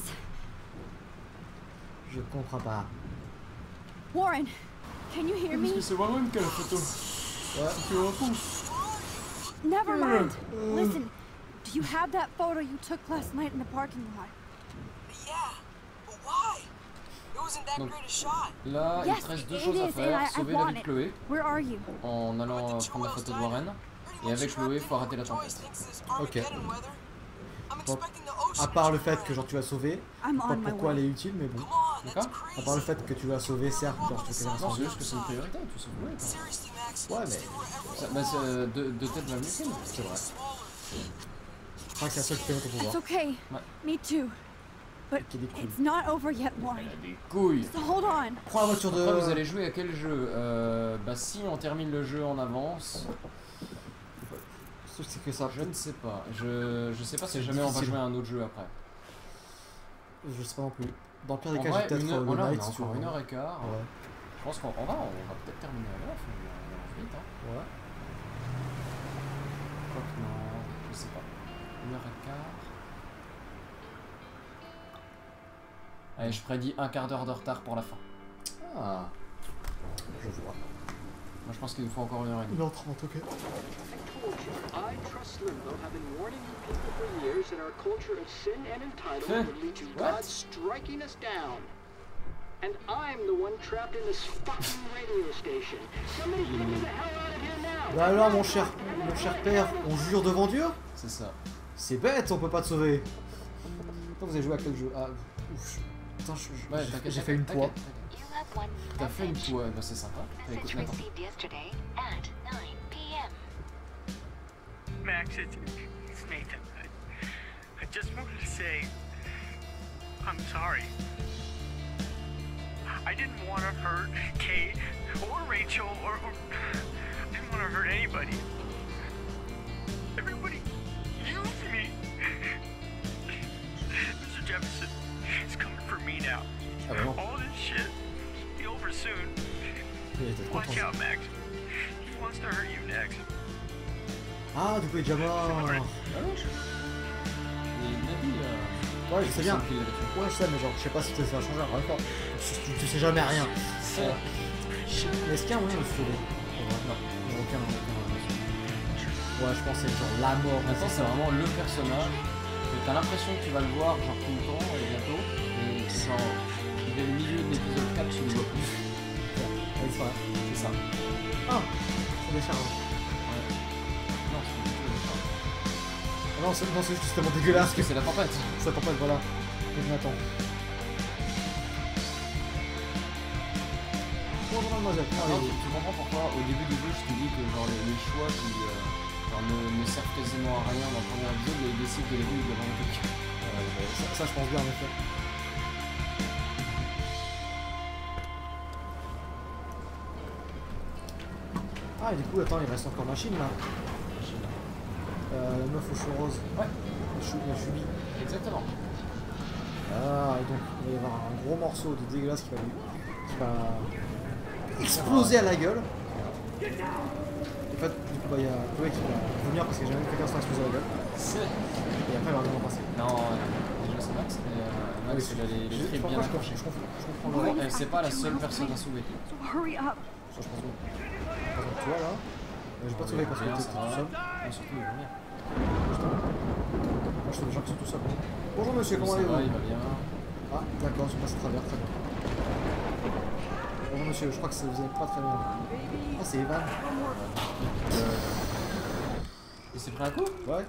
Je comprends pas. Warren, can you hear me? c'est Warren qui a la photo. Ouais. Tu réponds. Never mind. Listen, do you have that photo you took last night in the parking lot? Yeah, but why? It wasn't that Donc, great a shot. Là, il Yes, te reste deux it choses à is, faire. and I Sauver want David it. Chloé Where are you? en allant prendre la photo de Warren. Et avec Chloé, faut arrêter la tempête. Ok. Bon, à part le fait que genre tu l'as sauvé, I'm je sais pas on my pourquoi elle way. est utile, mais bon. D'accord? À part le fait que tu l'as sauvé, certes, genre tu fais Non, la c'est juste que c'est une priorité, tu sauves Chloé. quoi. Ouais, mais De tête va mieux qu'elle. c'est vrai. Je crois que c'est la seule qui connaît ton pouvoir. It's okay. Ouais. Me too. But Qui est cool. it's not over yet, Warren. Elle a des couilles. So hold on. Prends la voiture de. Après, vous allez jouer à quel jeu? Bah, si on termine le jeu en avance, Sauf que c'est que ça. je ne sais pas. Je sais pas si C'est jamais on va difficile. jouer à un autre jeu après. Je sais pas non plus. Dans le pire des En cas, vrai, j'ai peut-être on le a night si tu encore veux. 1h15. Ouais. Je pense qu'on va peut-être terminer à l'heure. On avance vite, hein. Ouais. Quoique non, je sais pas. 1h15. Allez, je prédis un quart d'heure de retard pour la fin. Ah. Je vois. Moi, je pense qu'il nous faut encore 1h30. 1h30, ok. I, Trust Limbo, have been warning you people for years that our culture of sin and entitlement would lead to What? God striking us down. And I'm the one trapped in this fucking radio station. Somebody get me the hell out of here now! Bah alors, mon cher père, on jure devant Dieu? C'est ça. C'est bête, on peut pas te sauver. Attends, vous avez joué à quel jeu? Ah, ouf. Putain, Ouais, t'inquiète, j'ai fait une t'inquiète, poix. t'inquiète. T'as fait une poix, bah c'est sympa. Écoute, Nathan. Max, it's Nathan. I just wanted to say, I'm sorry. I didn't want to hurt Kate or Rachel or I didn't want to hurt anybody. Everybody used me. Mr. Jefferson is coming for me now. Ah, vraiment? All this shit, be over soon. coup, il est déjà mort. Et Nabi, Ouais, je sais bien. qu'il l'avait tué. Ouais, je sais, mais genre, je sais pas si ça va changer encore une fois. Tu sais jamais rien. C'est... Mais est-ce qu'il y a un moyen de le sauver? Non, il n'y a aucun. Ouais, je pense que c'est genre la mort. Maintenant, c'est vraiment le personnage. Et t'as l'impression que tu vas le voir genre tout le temps et bientôt. Et genre, dès le milieu de l'épisode 4, tu le vois plus. Ouais, c'est vrai. C'est ça. Ah, c'est décharge. Ouais. Non, c'est pas du tout le charme. Non, c'est justement dégueulasse. Parce que c'est la tempête. Ça tempête, voilà. Et je m'attends. Bonjour mademoiselle. Non, tu comprends pourquoi au début du jeu je te dis que genre les choix qui genre, ne servent quasiment à rien dans le premier épisode et ils décident de les vivre devant le truc. Ça, je pense bien en effet. Ah et du coup attends il reste encore machine là. La meuf aux cheveux roses. Ouais. La Chubby. Exactement. Ah et donc il va y avoir un gros morceau de dégueulasse qui va exploser à la gueule. En fait du coup bah il y a Chloé qui va venir parce qu'il n'y a jamais quelqu'un qui exploser à la gueule. Et après il va vraiment passer. Non, déjà c'est Max, et Max il a les tripes bien accrochées. Je comprends. Et c'est pas la seule personne à sauver. So hurry up. Ça je pense oui. Par exemple toi là, je vais pas te sauver parce que t'es tout seul. Et surtout il va venir. Moi je fais des gens qui sont tout seuls. Bonjour monsieur, comment Ça va, il allez-vous? va bien. Ah d'accord, je passe à travers, très bien. Bonjour monsieur, je crois que vous n'êtes pas très bien. Ah c'est Evan. Il s'est pris un coup? Ouais.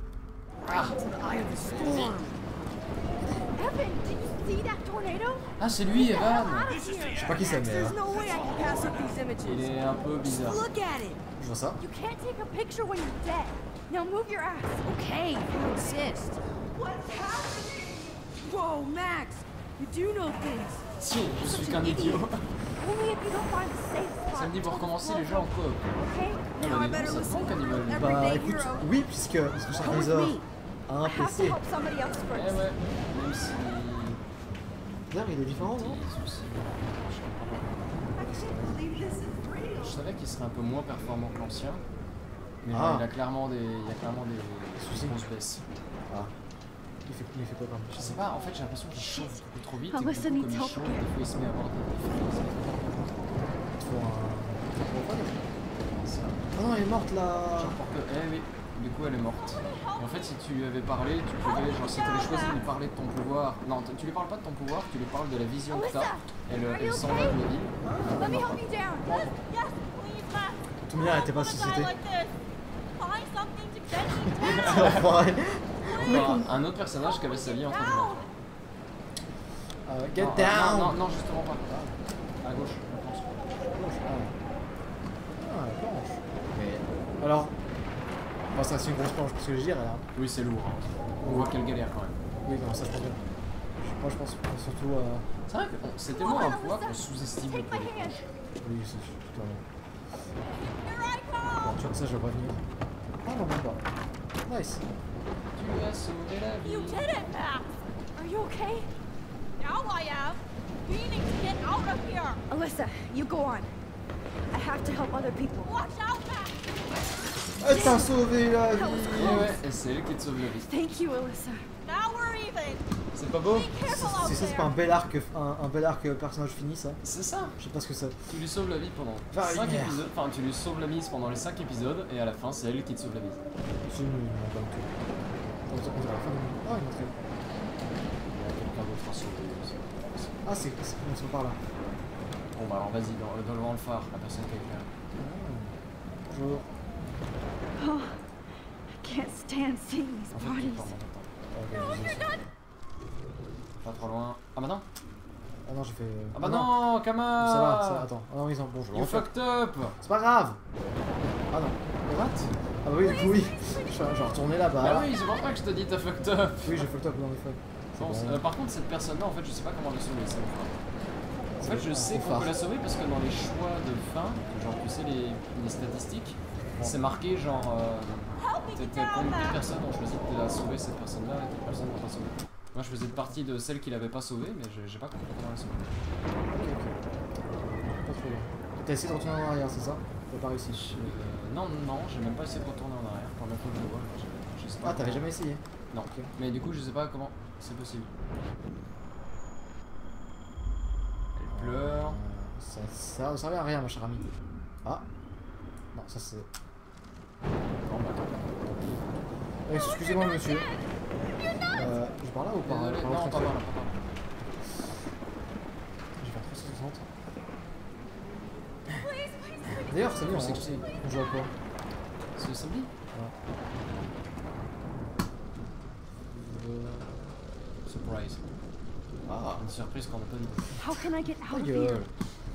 Evan, did you see that tornado? Ah c'est lui Evan! Je sais pas qui c'est mais There's no way I can pass up these Il images. est un peu bizarre. Look at it. je vois ça. You can't take a picture when you're dead. Now move your ass. Okay, you insist. What's happening? Whoa, Max, you do know things. Si, je suis qu'un idiot. Only if you don't find a safe spot. Ça me dit pour commencer les jeux en coop. Okay? Ah, Now bah, I dis donc, better ça listen prend to Cannibal. the Bah everyday écoute, hero. oui puisque Come Charizard with me. a un I have to PC. help somebody else Eh first. ouais, même si... Bien, il est différent non? Petits soucis. Je savais qu'il serait un peu moins performant que l'ancien. Mais Ah. il y a clairement des soucis grosses baisses. Ah. Il fait quoi comme Je sais pas, en fait j'ai l'impression qu'il chauffe beaucoup trop vite. Ah, Et bah, que ça du coup, needs comme il help chauffe, again. des fois il se met à avoir des frises. Il faut un... Ça. Ah non, elle est morte là. Genre pour que... Eh oui, du coup elle est morte. Et en fait si tu lui avais parlé, tu pouvais, genre si tu avais choisi de lui parler de ton pouvoir... Non, tu lui parles pas de ton pouvoir, tu lui parles de la vision que t'as. Elle s'en va de la ville. Let me help you down. Yes, please, Max. Tout le mien n'était pas suscité. Like this. Find something to get me C'est enfoiré. Un autre personnage qui avait sa vie entre les mains. Get Non, down. non, justement pas. À gauche, je pense. Ah, la planche. Mais... Alors... Bon, ça c'est une grosse planche, parce que je veux dire, elle a... Oui, c'est lourd. Hein. On voit qu'elle galère quand même. Oui, non, ça je pense bien. Moi je pense surtout... C'est vrai que c'est tellement un pouvoir qu'on sous-estime le pouvoir des planches. Oui, c'est clairement. Here I come. Bon, tu vois, ça je vais pas venir. Ah non, même pas. Nice. Tu as sauvé la vie. You did it, Max. Are you okay? Now I am. We need to get out of here. Alyssa, you go on. I have to help other people. Watch out, Max. Elle t'a sauvé la vie. Et ouais, et c'est elle qui te sauve la vie. Thank you, Alyssa. Now we're even. C'est pas beau? Be careful out C'est ça, c'est pas un there. bel arc personnage fini ça. C'est ça. Je sais pas ce que c'est. Tu lui sauves la vie pendant Va, 5 merde. épisodes. Enfin, tu lui sauves la mise pendant les 5 épisodes et à la fin, c'est elle qui te sauve la vie. C'est nul, non, pas du tout. On dirait à la fin de... Ah, il est entré. Il y a quelqu'un d'autre à sauver. Ah, on se par là. Bon, bah alors vas-y, devant le phare, la personne qui est éclairée. Bonjour. Oh, I can't stand seeing these En fait, bodies. attends. Ok, pas trop loin. Ah bah non. Ah non, j'ai fait... Ah bah non, Kama. Ça va, attends. Ah non, ils ont... Bon, je le You refais. fucked up. C'est pas grave. Ah non. What? Ah bah oui, du coup, oui. Je vais retourner là-bas. Bah oui, c'est pour ça que je te dis t'as fucked up. Oui, j'ai fucked up dans les fois. Bon, par contre, cette personne-là, en fait, je sais pas comment la sauver, ça me fera. En fait, je sais qu'on peut la sauver parce que dans les choix de fin, genre, tu sais, les statistiques, c'est marqué genre. Combien de personnes ont choisi de la sauver cette personne-là et telle personne n'a pas sauvé. Moi, je faisais partie de celles qui l'avaient pas sauvée, mais j'ai pas compris comment la sauver. Ok. Pas trop bien. T'as essayé de retourner en arrière, c'est ça? T'as pas réussi. Non, j'ai même pas essayé de retourner en arrière. Pour le coup, Ah, t'avais jamais essayé? Non. Ok. Mais du coup, je sais pas comment c'est possible. Elle pleure. Ça servait à rien, ma chère amie. Ah. Non, ça c'est... Non, bah attends. Excusez-moi, monsieur. Je parle là ou pas? Désolé, non, pas par là. J'ai fait 360. D'ailleurs, salut, on joue à quoi? C'est le samedi? Surprise. Ah, une surprise qu'on n'a pas dit. How can I get out Ta of gueule. here?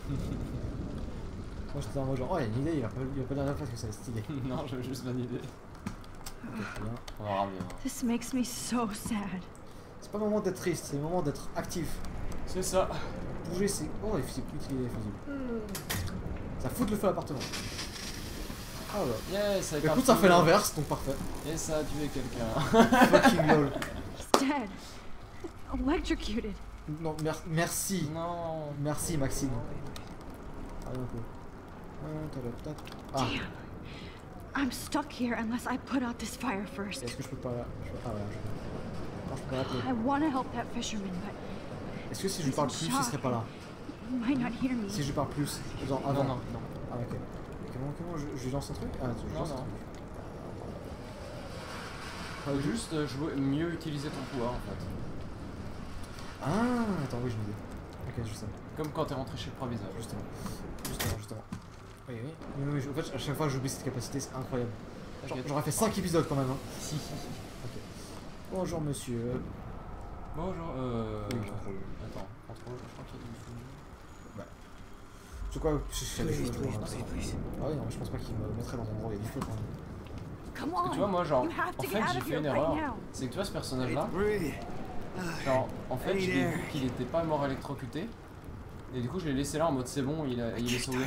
Moi j'étais en mode genre, oh, il y a une idée, il va pas dire la phrase que ça va stylé. Non, j'avais juste valider. Ok, très bien. On va ramener. This makes me so sad. C'est pas le moment d'être triste, c'est le moment d'être actif. C'est ça. Bouger, c'est. Oh, c'est plus qu'il est fusible. Ça fout le feu à l'appartement. Ah ouais. Yes, avec Écoute, ça fait l'inverse, donc parfait. Et ça a tué quelqu'un. Fucking lol. He's dead. Electrocuted. Non, merci. Non. Merci, Maxime. Ah, un peu. Ah. Damn. I'm stuck here unless I put out this fire first. Est-ce que je peux pas. Ah ouais, je peux pas l'appeler. I want to help that fisherman, but Est-ce que si je lui parle plus, il serait pas là? he might not hear me. Si je lui parle plus, genre avant. Non. Ah, ok. Comment je lui lance un truc? Ah, je lance un truc. Juste mieux utiliser ton pouvoir en fait. Ah, attends, oui, je me dis. Ok, je sais. Comme quand t'es rentré chez le proviseur. Justement. Oui. En fait, à chaque fois, j'oublie cette capacité, c'est incroyable. J'aurais fait 5 épisodes quand même. Hein. Si. Ok. Bonjour, monsieur. Bonjour, Oui, contrôle. Attends, contrôle, je crois qu'il y a du feu. Bah. C'est quoi? Ah oui, non, mais je pense pas qu'il me mettrait dans un endroit où il y a du feu quand même. Come Parce que on. tu vois, moi, genre, You have en to fait, get out j'ai of fait here une right erreur. now. C'est que tu vois, ce personnage-là, genre, en fait, je l'ai vu qu'il était pas mort électrocuté. Et du coup, je l'ai laissé là en mode c'est bon, il est sauvé.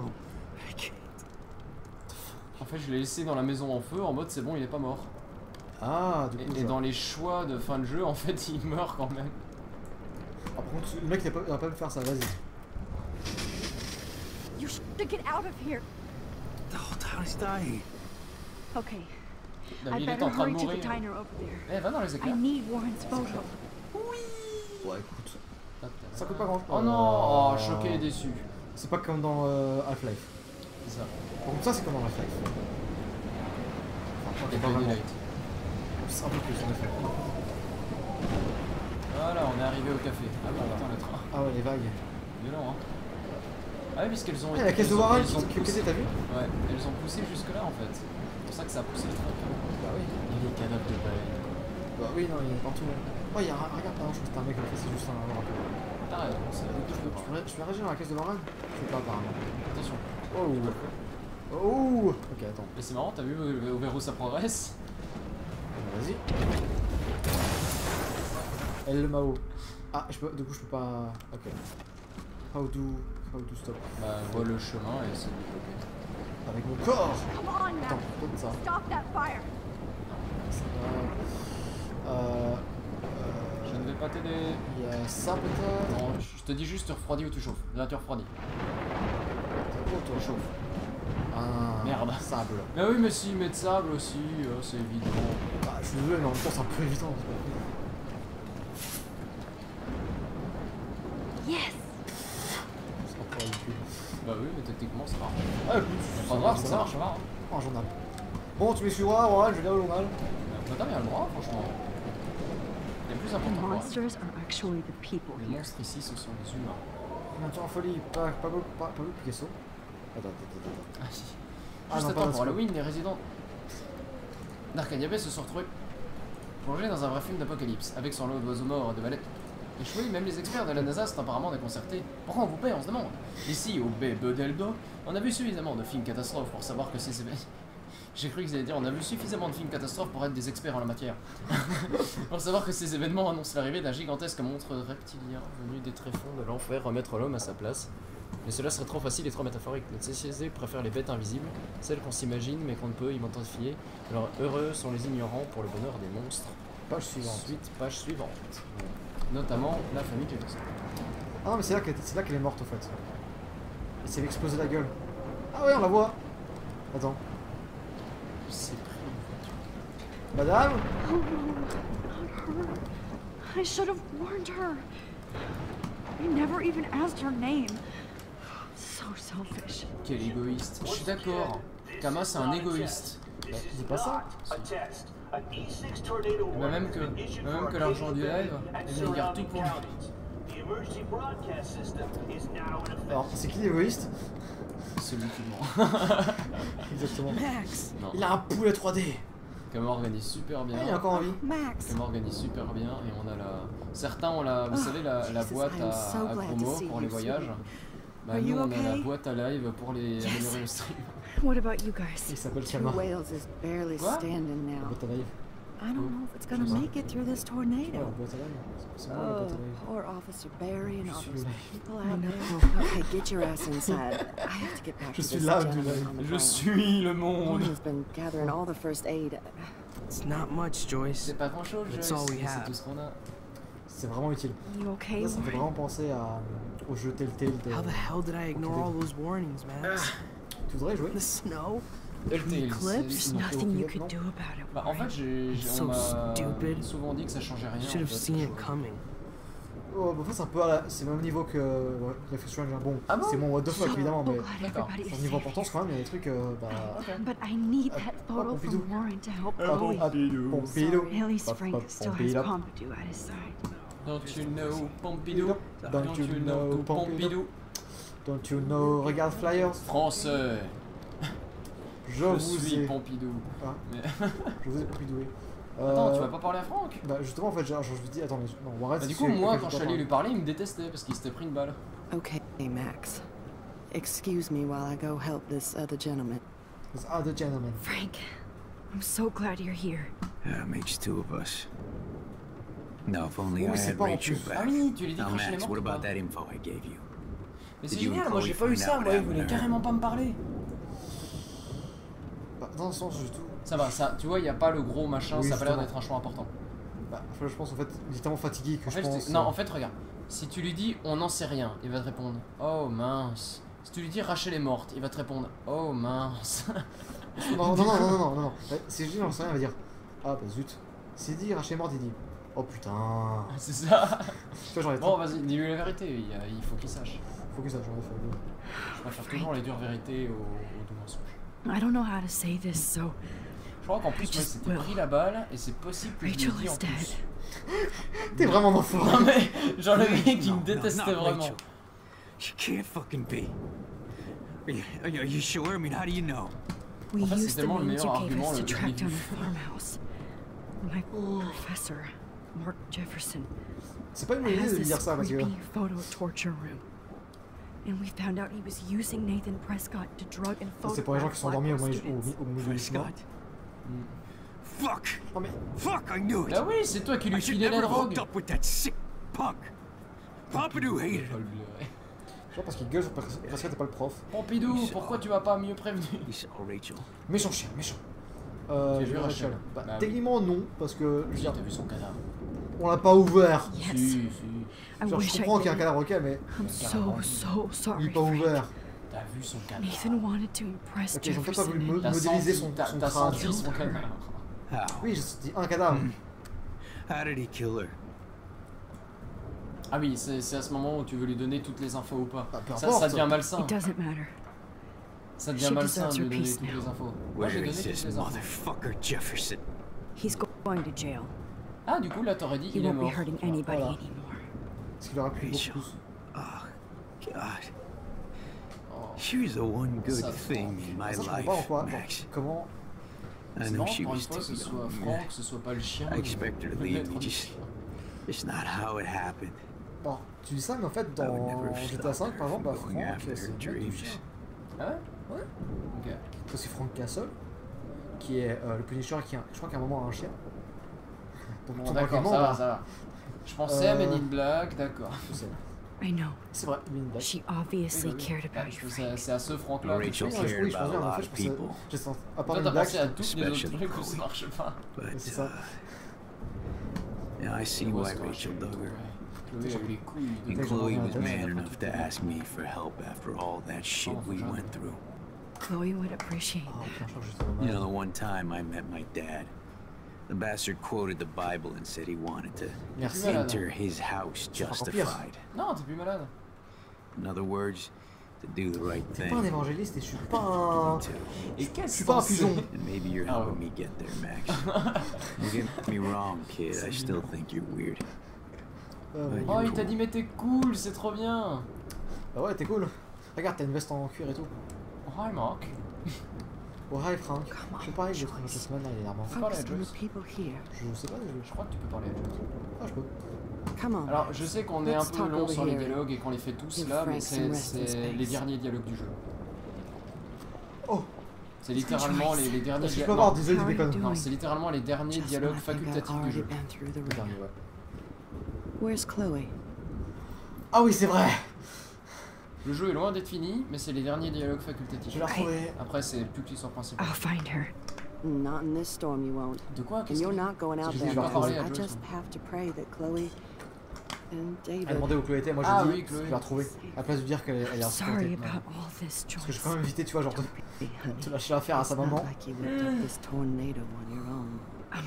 En fait, je l'ai laissé dans la maison en feu en mode c'est bon, il est pas mort. Ah, du coup. Et dans les choix de fin de jeu, en fait, il meurt quand même. Ah, par contre, le mec, il va pas me faire ça, vas-y. You should get out of here. The whole town is dying. Okay. David, I il est better en train de hurry to the mourir. diner over there. Eh, va dans les I éclairs. need Warren's photo. Ouais, écoute. Ça coûte pas grand chose. Oh non, oh, choqué et déçu. C'est pas comme dans Half-Life. C'est ça. Par contre, ça, c'est comme dans Half-Life. Et pas Daylight. C'est un peu plus, en effet. Voilà, on est arrivé au café. Ah bon, attends, le train. Ah ouais, les vagues. Violent, hein. Ah oui, puisqu'elles ont. Ah, la caisse de elles ont- Warren elles ont qui poussé- t'as vu? Ouais, elles ont poussé jusque là en fait. C'est pour ça que ça a poussé le train. Bah oui. Il est cadavre de bail. Bah oui, non, il est partout. Oh, il y a un. Regarde, non, je crois que c'était un mec en fait, c'est juste un rappel. T'as raison, c'est la Je peux réagir dans la caisse de Warren? Je peux pas, apparemment. Attention. Oh! Oh! Ok, attends. Et c'est marrant, t'as vu vers où ça progresse? Vas-y. Elle le Mao. Ah, du coup, je peux pas. Ok. How to stop? Bah, vois le chemin et c'est débloqué. Avec mon corps! Come on, Attends, Max. donne ça. Stop that fire. Je ne vais pas t'aider. Il y a ça peut-être. Non, je te dis juste tu refroidis ou tu chauffes. Là, tu refroidis. Oh, toi. Tu chauffes. Ah, Merde. Sable. Mais oui, mais si, mettre sable aussi, c'est évident. Bah, je suis désolé, mais en même temps, c'est un peu évident. Yes. C'est pas ridicule. Bah oui, mais techniquement ça marche. Ah, écoute, C'est pas grave, ça marche, ça marche. Oh, un journal. Bon, tu m'excuseras, Warren, je vais lire le journal. Bah t'as bien le droit, franchement. Il y a plus The important quoi. monsters are actually the people Les here. monstres ici, ce sont les humains. Maintenant en folie, Pablo Picasso. Attends. Ah si. Ah, Juste non, pas attends, dans pour ce Halloween, les résidents d'Arcadia Bay se sont retrouvés plongés dans un vrai film d'apocalypse, avec son lot d'oiseaux morts et de baleines. Échoués, même les experts de la NASA sont apparemment déconcertés. Pourquoi on vous paie, on se demande. Ici, au Bay Bedeldo, on a vu suffisamment de films catastrophes pour savoir que ces événements... J'ai cru qu'ils allaient dire on a vu suffisamment de films catastrophes pour être des experts en la matière. Pour savoir que ces événements annoncent l'arrivée d'un gigantesque monstre reptilien venu des tréfonds de l'enfer remettre l'homme à sa place. Mais cela serait trop facile et trop métaphorique. Notre société préfère les bêtes invisibles, celles qu'on s'imagine mais qu'on ne peut identifier. Alors heureux sont les ignorants pour le bonheur des monstres. Page suivante. Suite, page suivante. Notamment la famille Jackson. Ah non, mais c'est là qu'elle est morte, au fait. Et s'est explosé la gueule. Ah ouais, on la voit. Attends. C'est pris une voiture. Madame? Oh no, not her. I should have warned her. I never even asked her name. So selfish. Quel égoïste. Je suis d'accord. Kama c'est un égoïste. Bah, dis pas ça. Même que l'argent du live, il garde tout pour lui. Alors, c'est qui l'égoïste? Celui qui ment. Exactement. Max. Non. Il a un poulet 3D. Kama organise super bien. Ah, il a encore envie. Max. Kama organise super bien et on a la... Certains ont la... Vous savez la boîte à promo pour les voyages. Bah nous on a la boîte à live pour les améliorer le stream. What about you guys? Il s'appelle Kama. Wales is barely standing La now. boîte à live. I don't know if it's gonna make it through this Ouais, la tornado. boîte à live. C'est moi la Oh, boîte à live. poor Officer Barry and all Je those suis people out there. Okay, get your ass inside. I have to get back Je to suis this l'âme du gentleman live. on the Je phone. suis le monde. He's been gathering all the first aid. It's not much, Joyce. C'est pas grand chose, It's all we c'est have. tout ce qu'on a. C'est vraiment utile. You okay? Là, ça me fait vraiment penser au jeu Telltale de... How the hell did I ignore all those warnings, Max? Tu voudrais jouer? The snow? Telltale, There's c'est... nothing you could do about it. Bah en fait So on m'a stupid. souvent dit que ça changeait rien. Should en have fait, seen ça it change. coming. Oh, bah, en fait, c'est un peu c'est le même niveau que Life is Strange. Bon, Ah bon c'est mon what the fuck évidemment, mais D'accord. c'est un niveau important quand même. Il y a des trucs. Bah... But I need that photo Pompidou. from Warren to help Pardon, Chloe. Pompidou. At least Frank still has Pompidou. Pompidou at his side. Don't you know Pompidou? Don't you know Pompidou? Don't you know Regarde Flyers? Français. Je Je vous suis ai... Pompidou. Ah, Mais... je vous ai Pompidoué. Attends, tu vas pas parler à Franck? Bah justement en fait genre je vous dis attends mais non Warren Bah, du c'est coup celui moi que quand je je suis dois allé lui parler il me détestait parce qu'il s'était pris une balle. Okay, Max. Excuse me while I go help this other gentleman. parler. This other gentleman. Frank, I'm so glad you're here. Yeah, makes two of us. Now, if only Oui, I c'est had pas en Rachel plus. back. Ah oui, tu lui dis Now, cracher les Max, morts what ou pas? about that info I gave you? Mais c'est Did you génial, and moi j'ai Chloe pas eu find ça, out moi what il voulait happened to her? carrément pas me parler. Bah, dans le sens du tout. Ça va, ça, tu vois, il y a pas le gros machin, Oui, ça a pas l'air justement. d'être un choix important. Bah je pense en fait il est tellement fatigué que En je fait, pense. non, en fait, regarde, si tu lui dis on n'en sait rien, il va te répondre oh mince. Si tu lui dis Rachel est morte, il va te répondre oh mince. Non. Si je dis j'en sais rien, il va dire ah bah zut. S'il dit Rachel est morte, il dit oh putain. C'est ça. Tu vois, genre, Bon, vas-y, dis-lui la vérité, il faut qu'il sache. Faut que ça, j'en ai fait. Je préfère toujours les dures vérités aux doux mensonges. I don't know how to say this, so Je crois qu'en plus, moi, il s'était pris la balle et c'est possible que je Rachel lui ai dit en is dead. plus. T'es vraiment dans fort. Non mais, genre le mec il me No, détestait not vraiment. Rachel. She can't fucking be. Are you sure? I mean, how do you know? We En fait, c'est used the tellement le names meilleur you gave argument, us to le track down début. the farmhouse. My professor, Mark Jefferson, C'est pas une bonne idée has de lui this dire ça parce que. creepy photo torture room. And we found out he was using Nathan Prescott to drug and C'est pour les gens qui sont endormis au photograph milieu du chemin. Prescott? Fuck! Non mais. Fuck, I knew it! Bah oui, c'est toi qui I lui should filais la never drogue. hooked up with that sick punk. Pompidou hated him. Genre parce qu'il gueule sur parce que t'es pas le prof. Pompidou, pourquoi tu m'as pas mieux prévenu? He saw Rachel. Méchant chien, méchant. J'ai Je vu vais Rachel. Rachel. Bah, Bah oui. techniquement non, parce que je veux dire, T'as vu son cadavre? on l'a pas ouvert. Yes. Si, si. I Genre, je wish I comprends qu'il y a un did. cadavre, ok, mais I'm so il sorry, est pas Frank. ouvert. T'as vu son cadavre? Nathan wanted to impress Ok, ils ont peut-être pas Jefferson. voulu T'as modéliser senti, son t'as crâne. senti son cadavre. How? Oui, je dis un cadavre. How did he kill her? Ah oui, c'est à ce moment où tu veux lui donner toutes les infos ou pas. Bah, peu Ça importe. devient malsain. It doesn't matter. Ça devient She malsain deserves de lui her donner peace toutes now. les infos. Moi Where j'ai donné is toutes this les infos. motherfucker Jefferson? He's going to jail. Ah du coup là t'aurais dit He qu'il est won't be mort. hurting anybody Voilà. anymore. Parce qu'il aurait pu beaucoup Rachel. plus. Oh, God. Oh. She was the one good Ça, thing in my Ça, je comprends life, pas pourquoi. Max. Comment. I C'est know marrant she pour une was fois que ce too soit young. Franck, que ce soit pas le chien. I expect her to de leave mettre me, en just not how it happened. Bon, tu dis ça, mais en fait, I would never dans have GTA 5, stopped par her exemple, bah, from going Franck, after c'est her le mec du dreams. chien. Ah ouais? Ouais. Ok. C'est aussi Frank Castle, qui est le Punisher qui, je crois qu'à un moment, a un chien. Donc, Bon ton d'accord, argument, ça va, bah, ça va. Je pensais à Men in Black, d'accord. je sais. I know. C'est vrai, il y a une blague. She obviously cared Ah, about je you, pensais- Frank. C'est à ce Franck là. Rachel Oui, je cared pense about bien, a en lot fait, je of pensais. people, J'ai senti. À part Toi une t'as blague. pensé à tous les autres especially trucs où Chloe. ça marche pas. but C'est ça. now I see why Rachel dug her. Chloé a eu les couilles de And Rachel Chloe dug was her. man enough to ask me for help after all that shit we went through. Chloe would appreciate Ah, that. putain, je crois que j'étais You mal. know, the one time I met my dad, The bastard quoted the Bible and said he wanted to Merci. enter his house justified. Non, t'es plus malade. In other words, to do the right T'es thing. pas un évangéliste et je suis pas un... Et Je suis pas un pigeon. And maybe you're helping me get there, Max. Don't get me wrong, kid. I still think you're weird. But Oh, you're il t'a dit mais t'es cool, c'est trop bien. Bah ouais, t'es cool. Regarde, t'as une veste en cuir et tout. Oh, hi Mark. Oh hi Frank. Je sais pas, j'ai trouvé cette semaine, là, il est énervant. Tu peux parler à Focus on Joyce? the people here. Je sais pas, Je crois que tu peux parler à Joyce. Ah, je peux. Come on. Alors, je sais qu'on est un Let's peu talk long over sur les here. dialogues et qu'on les fait tous Give là, mais Frank some rest in c'est space. les derniers dialogues du jeu. Oh. C'est littéralement les derniers Je peux avoir dialogues. désolé du bacon. Non, c'est littéralement les derniers Just dialogues when I think I've facultatifs du already jeu. been through the Le dernier, ringer. ouais. Where's Chloe? Ah oui, c'est vrai. Le jeu est loin d'être fini, mais c'est les derniers dialogues facultatifs. Je l'ai retrouvé. Après, c'est plus que l'histoire principale. I'll find her. Not in this storm, you won't. De quoi? And Qu'est-ce you're qu'il- not going out Je there. vais pas parler à I Joyce, just moi. have to pray that Chloe and Elle a David. demandé où Chloé était, moi j'ai Ah dit oui, Chloé. je vais la retrouver. À la place de dire qu'elle est en Sorry sécurité. about all this, Parce que j'ai Joyce. quand même évité, tu vois, genre de Honey. te lâcher l'affaire à sa It's not maman. like you whipped up this tornado on your own.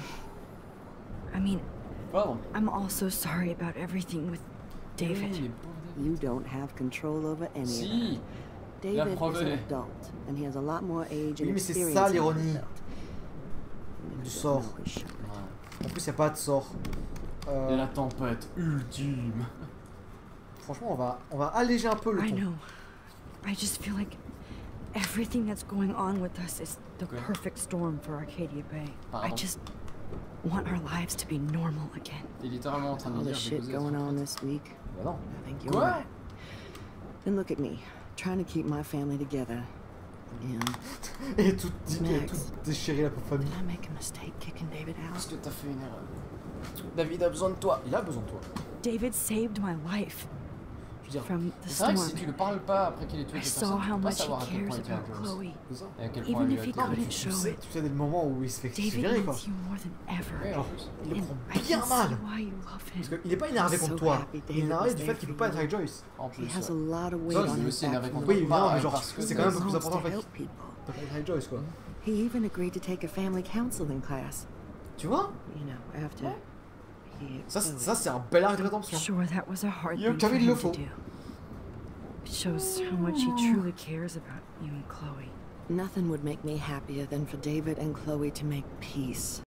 I mean, Pardon. I'm also sorry about everything with Oui, David. mais pauvre David. You don't have control over any of Si. that. La David preuve is an est- adult, and he has a lot more age Oui, and mais c'est experience. ça, than l'ironie. an adult. You Du don't sort. know his shit. En plus, y a pas de sort. Et la tempête ultime. Franchement, on va alléger un peu le I ton. know. I just feel like everything that's going on with us is the Okay. perfect storm for Arcadia Bay. I Pardon. just want our lives to be normal again. T'es littéralement en train de All me the dire shit j'ai going on this week. Bah non. I think you're Quoi? right. Then look at me, trying to keep my family together. And Et tout Max. déchiré la pauvre famille. did I make a mistake kicking David Parce out? que t'as fait une erreur. David a besoin de toi. Il a besoin de toi. David saved my life Je veux dire, from the C'est vrai que storm. si tu lui parles pas après qu'il ait tué I tes saw personnes, how tu peux pas much he savoir à quel point cares il tient à about Joyce. Chloe. c'est ça. Et à quel point Even il if lui he a couldn't Tu show sais, it, tu sais dès le moment où il se fait David virer quoi. loves you more than ever. Ouais, en plus. Il le And prend I bien can mal. see why you love him. Parce qu'il est pas énervé contre So toi. happy Il est David énervé was du there fait qu'il peut for pas you. être avec Joyce. En plus. He has a ouais. lot of weight Ça, on c'est his aussi back énervé from contre Oui, the évidemment, Pas mais genre, parce que c'est quand même un peu plus wants important to le fait help qu'il people. peut pas être avec Joyce quoi. He even agreed to take a family counseling class. Tu vois? You know, after he Ça, c'est un bel arc de rédemption. Sure, that was a hard Il y a thing que for il le him to faut. do. It shows how much he truly cares about you and Chloe. Nothing would make me happier than for David and Chloe to make peace.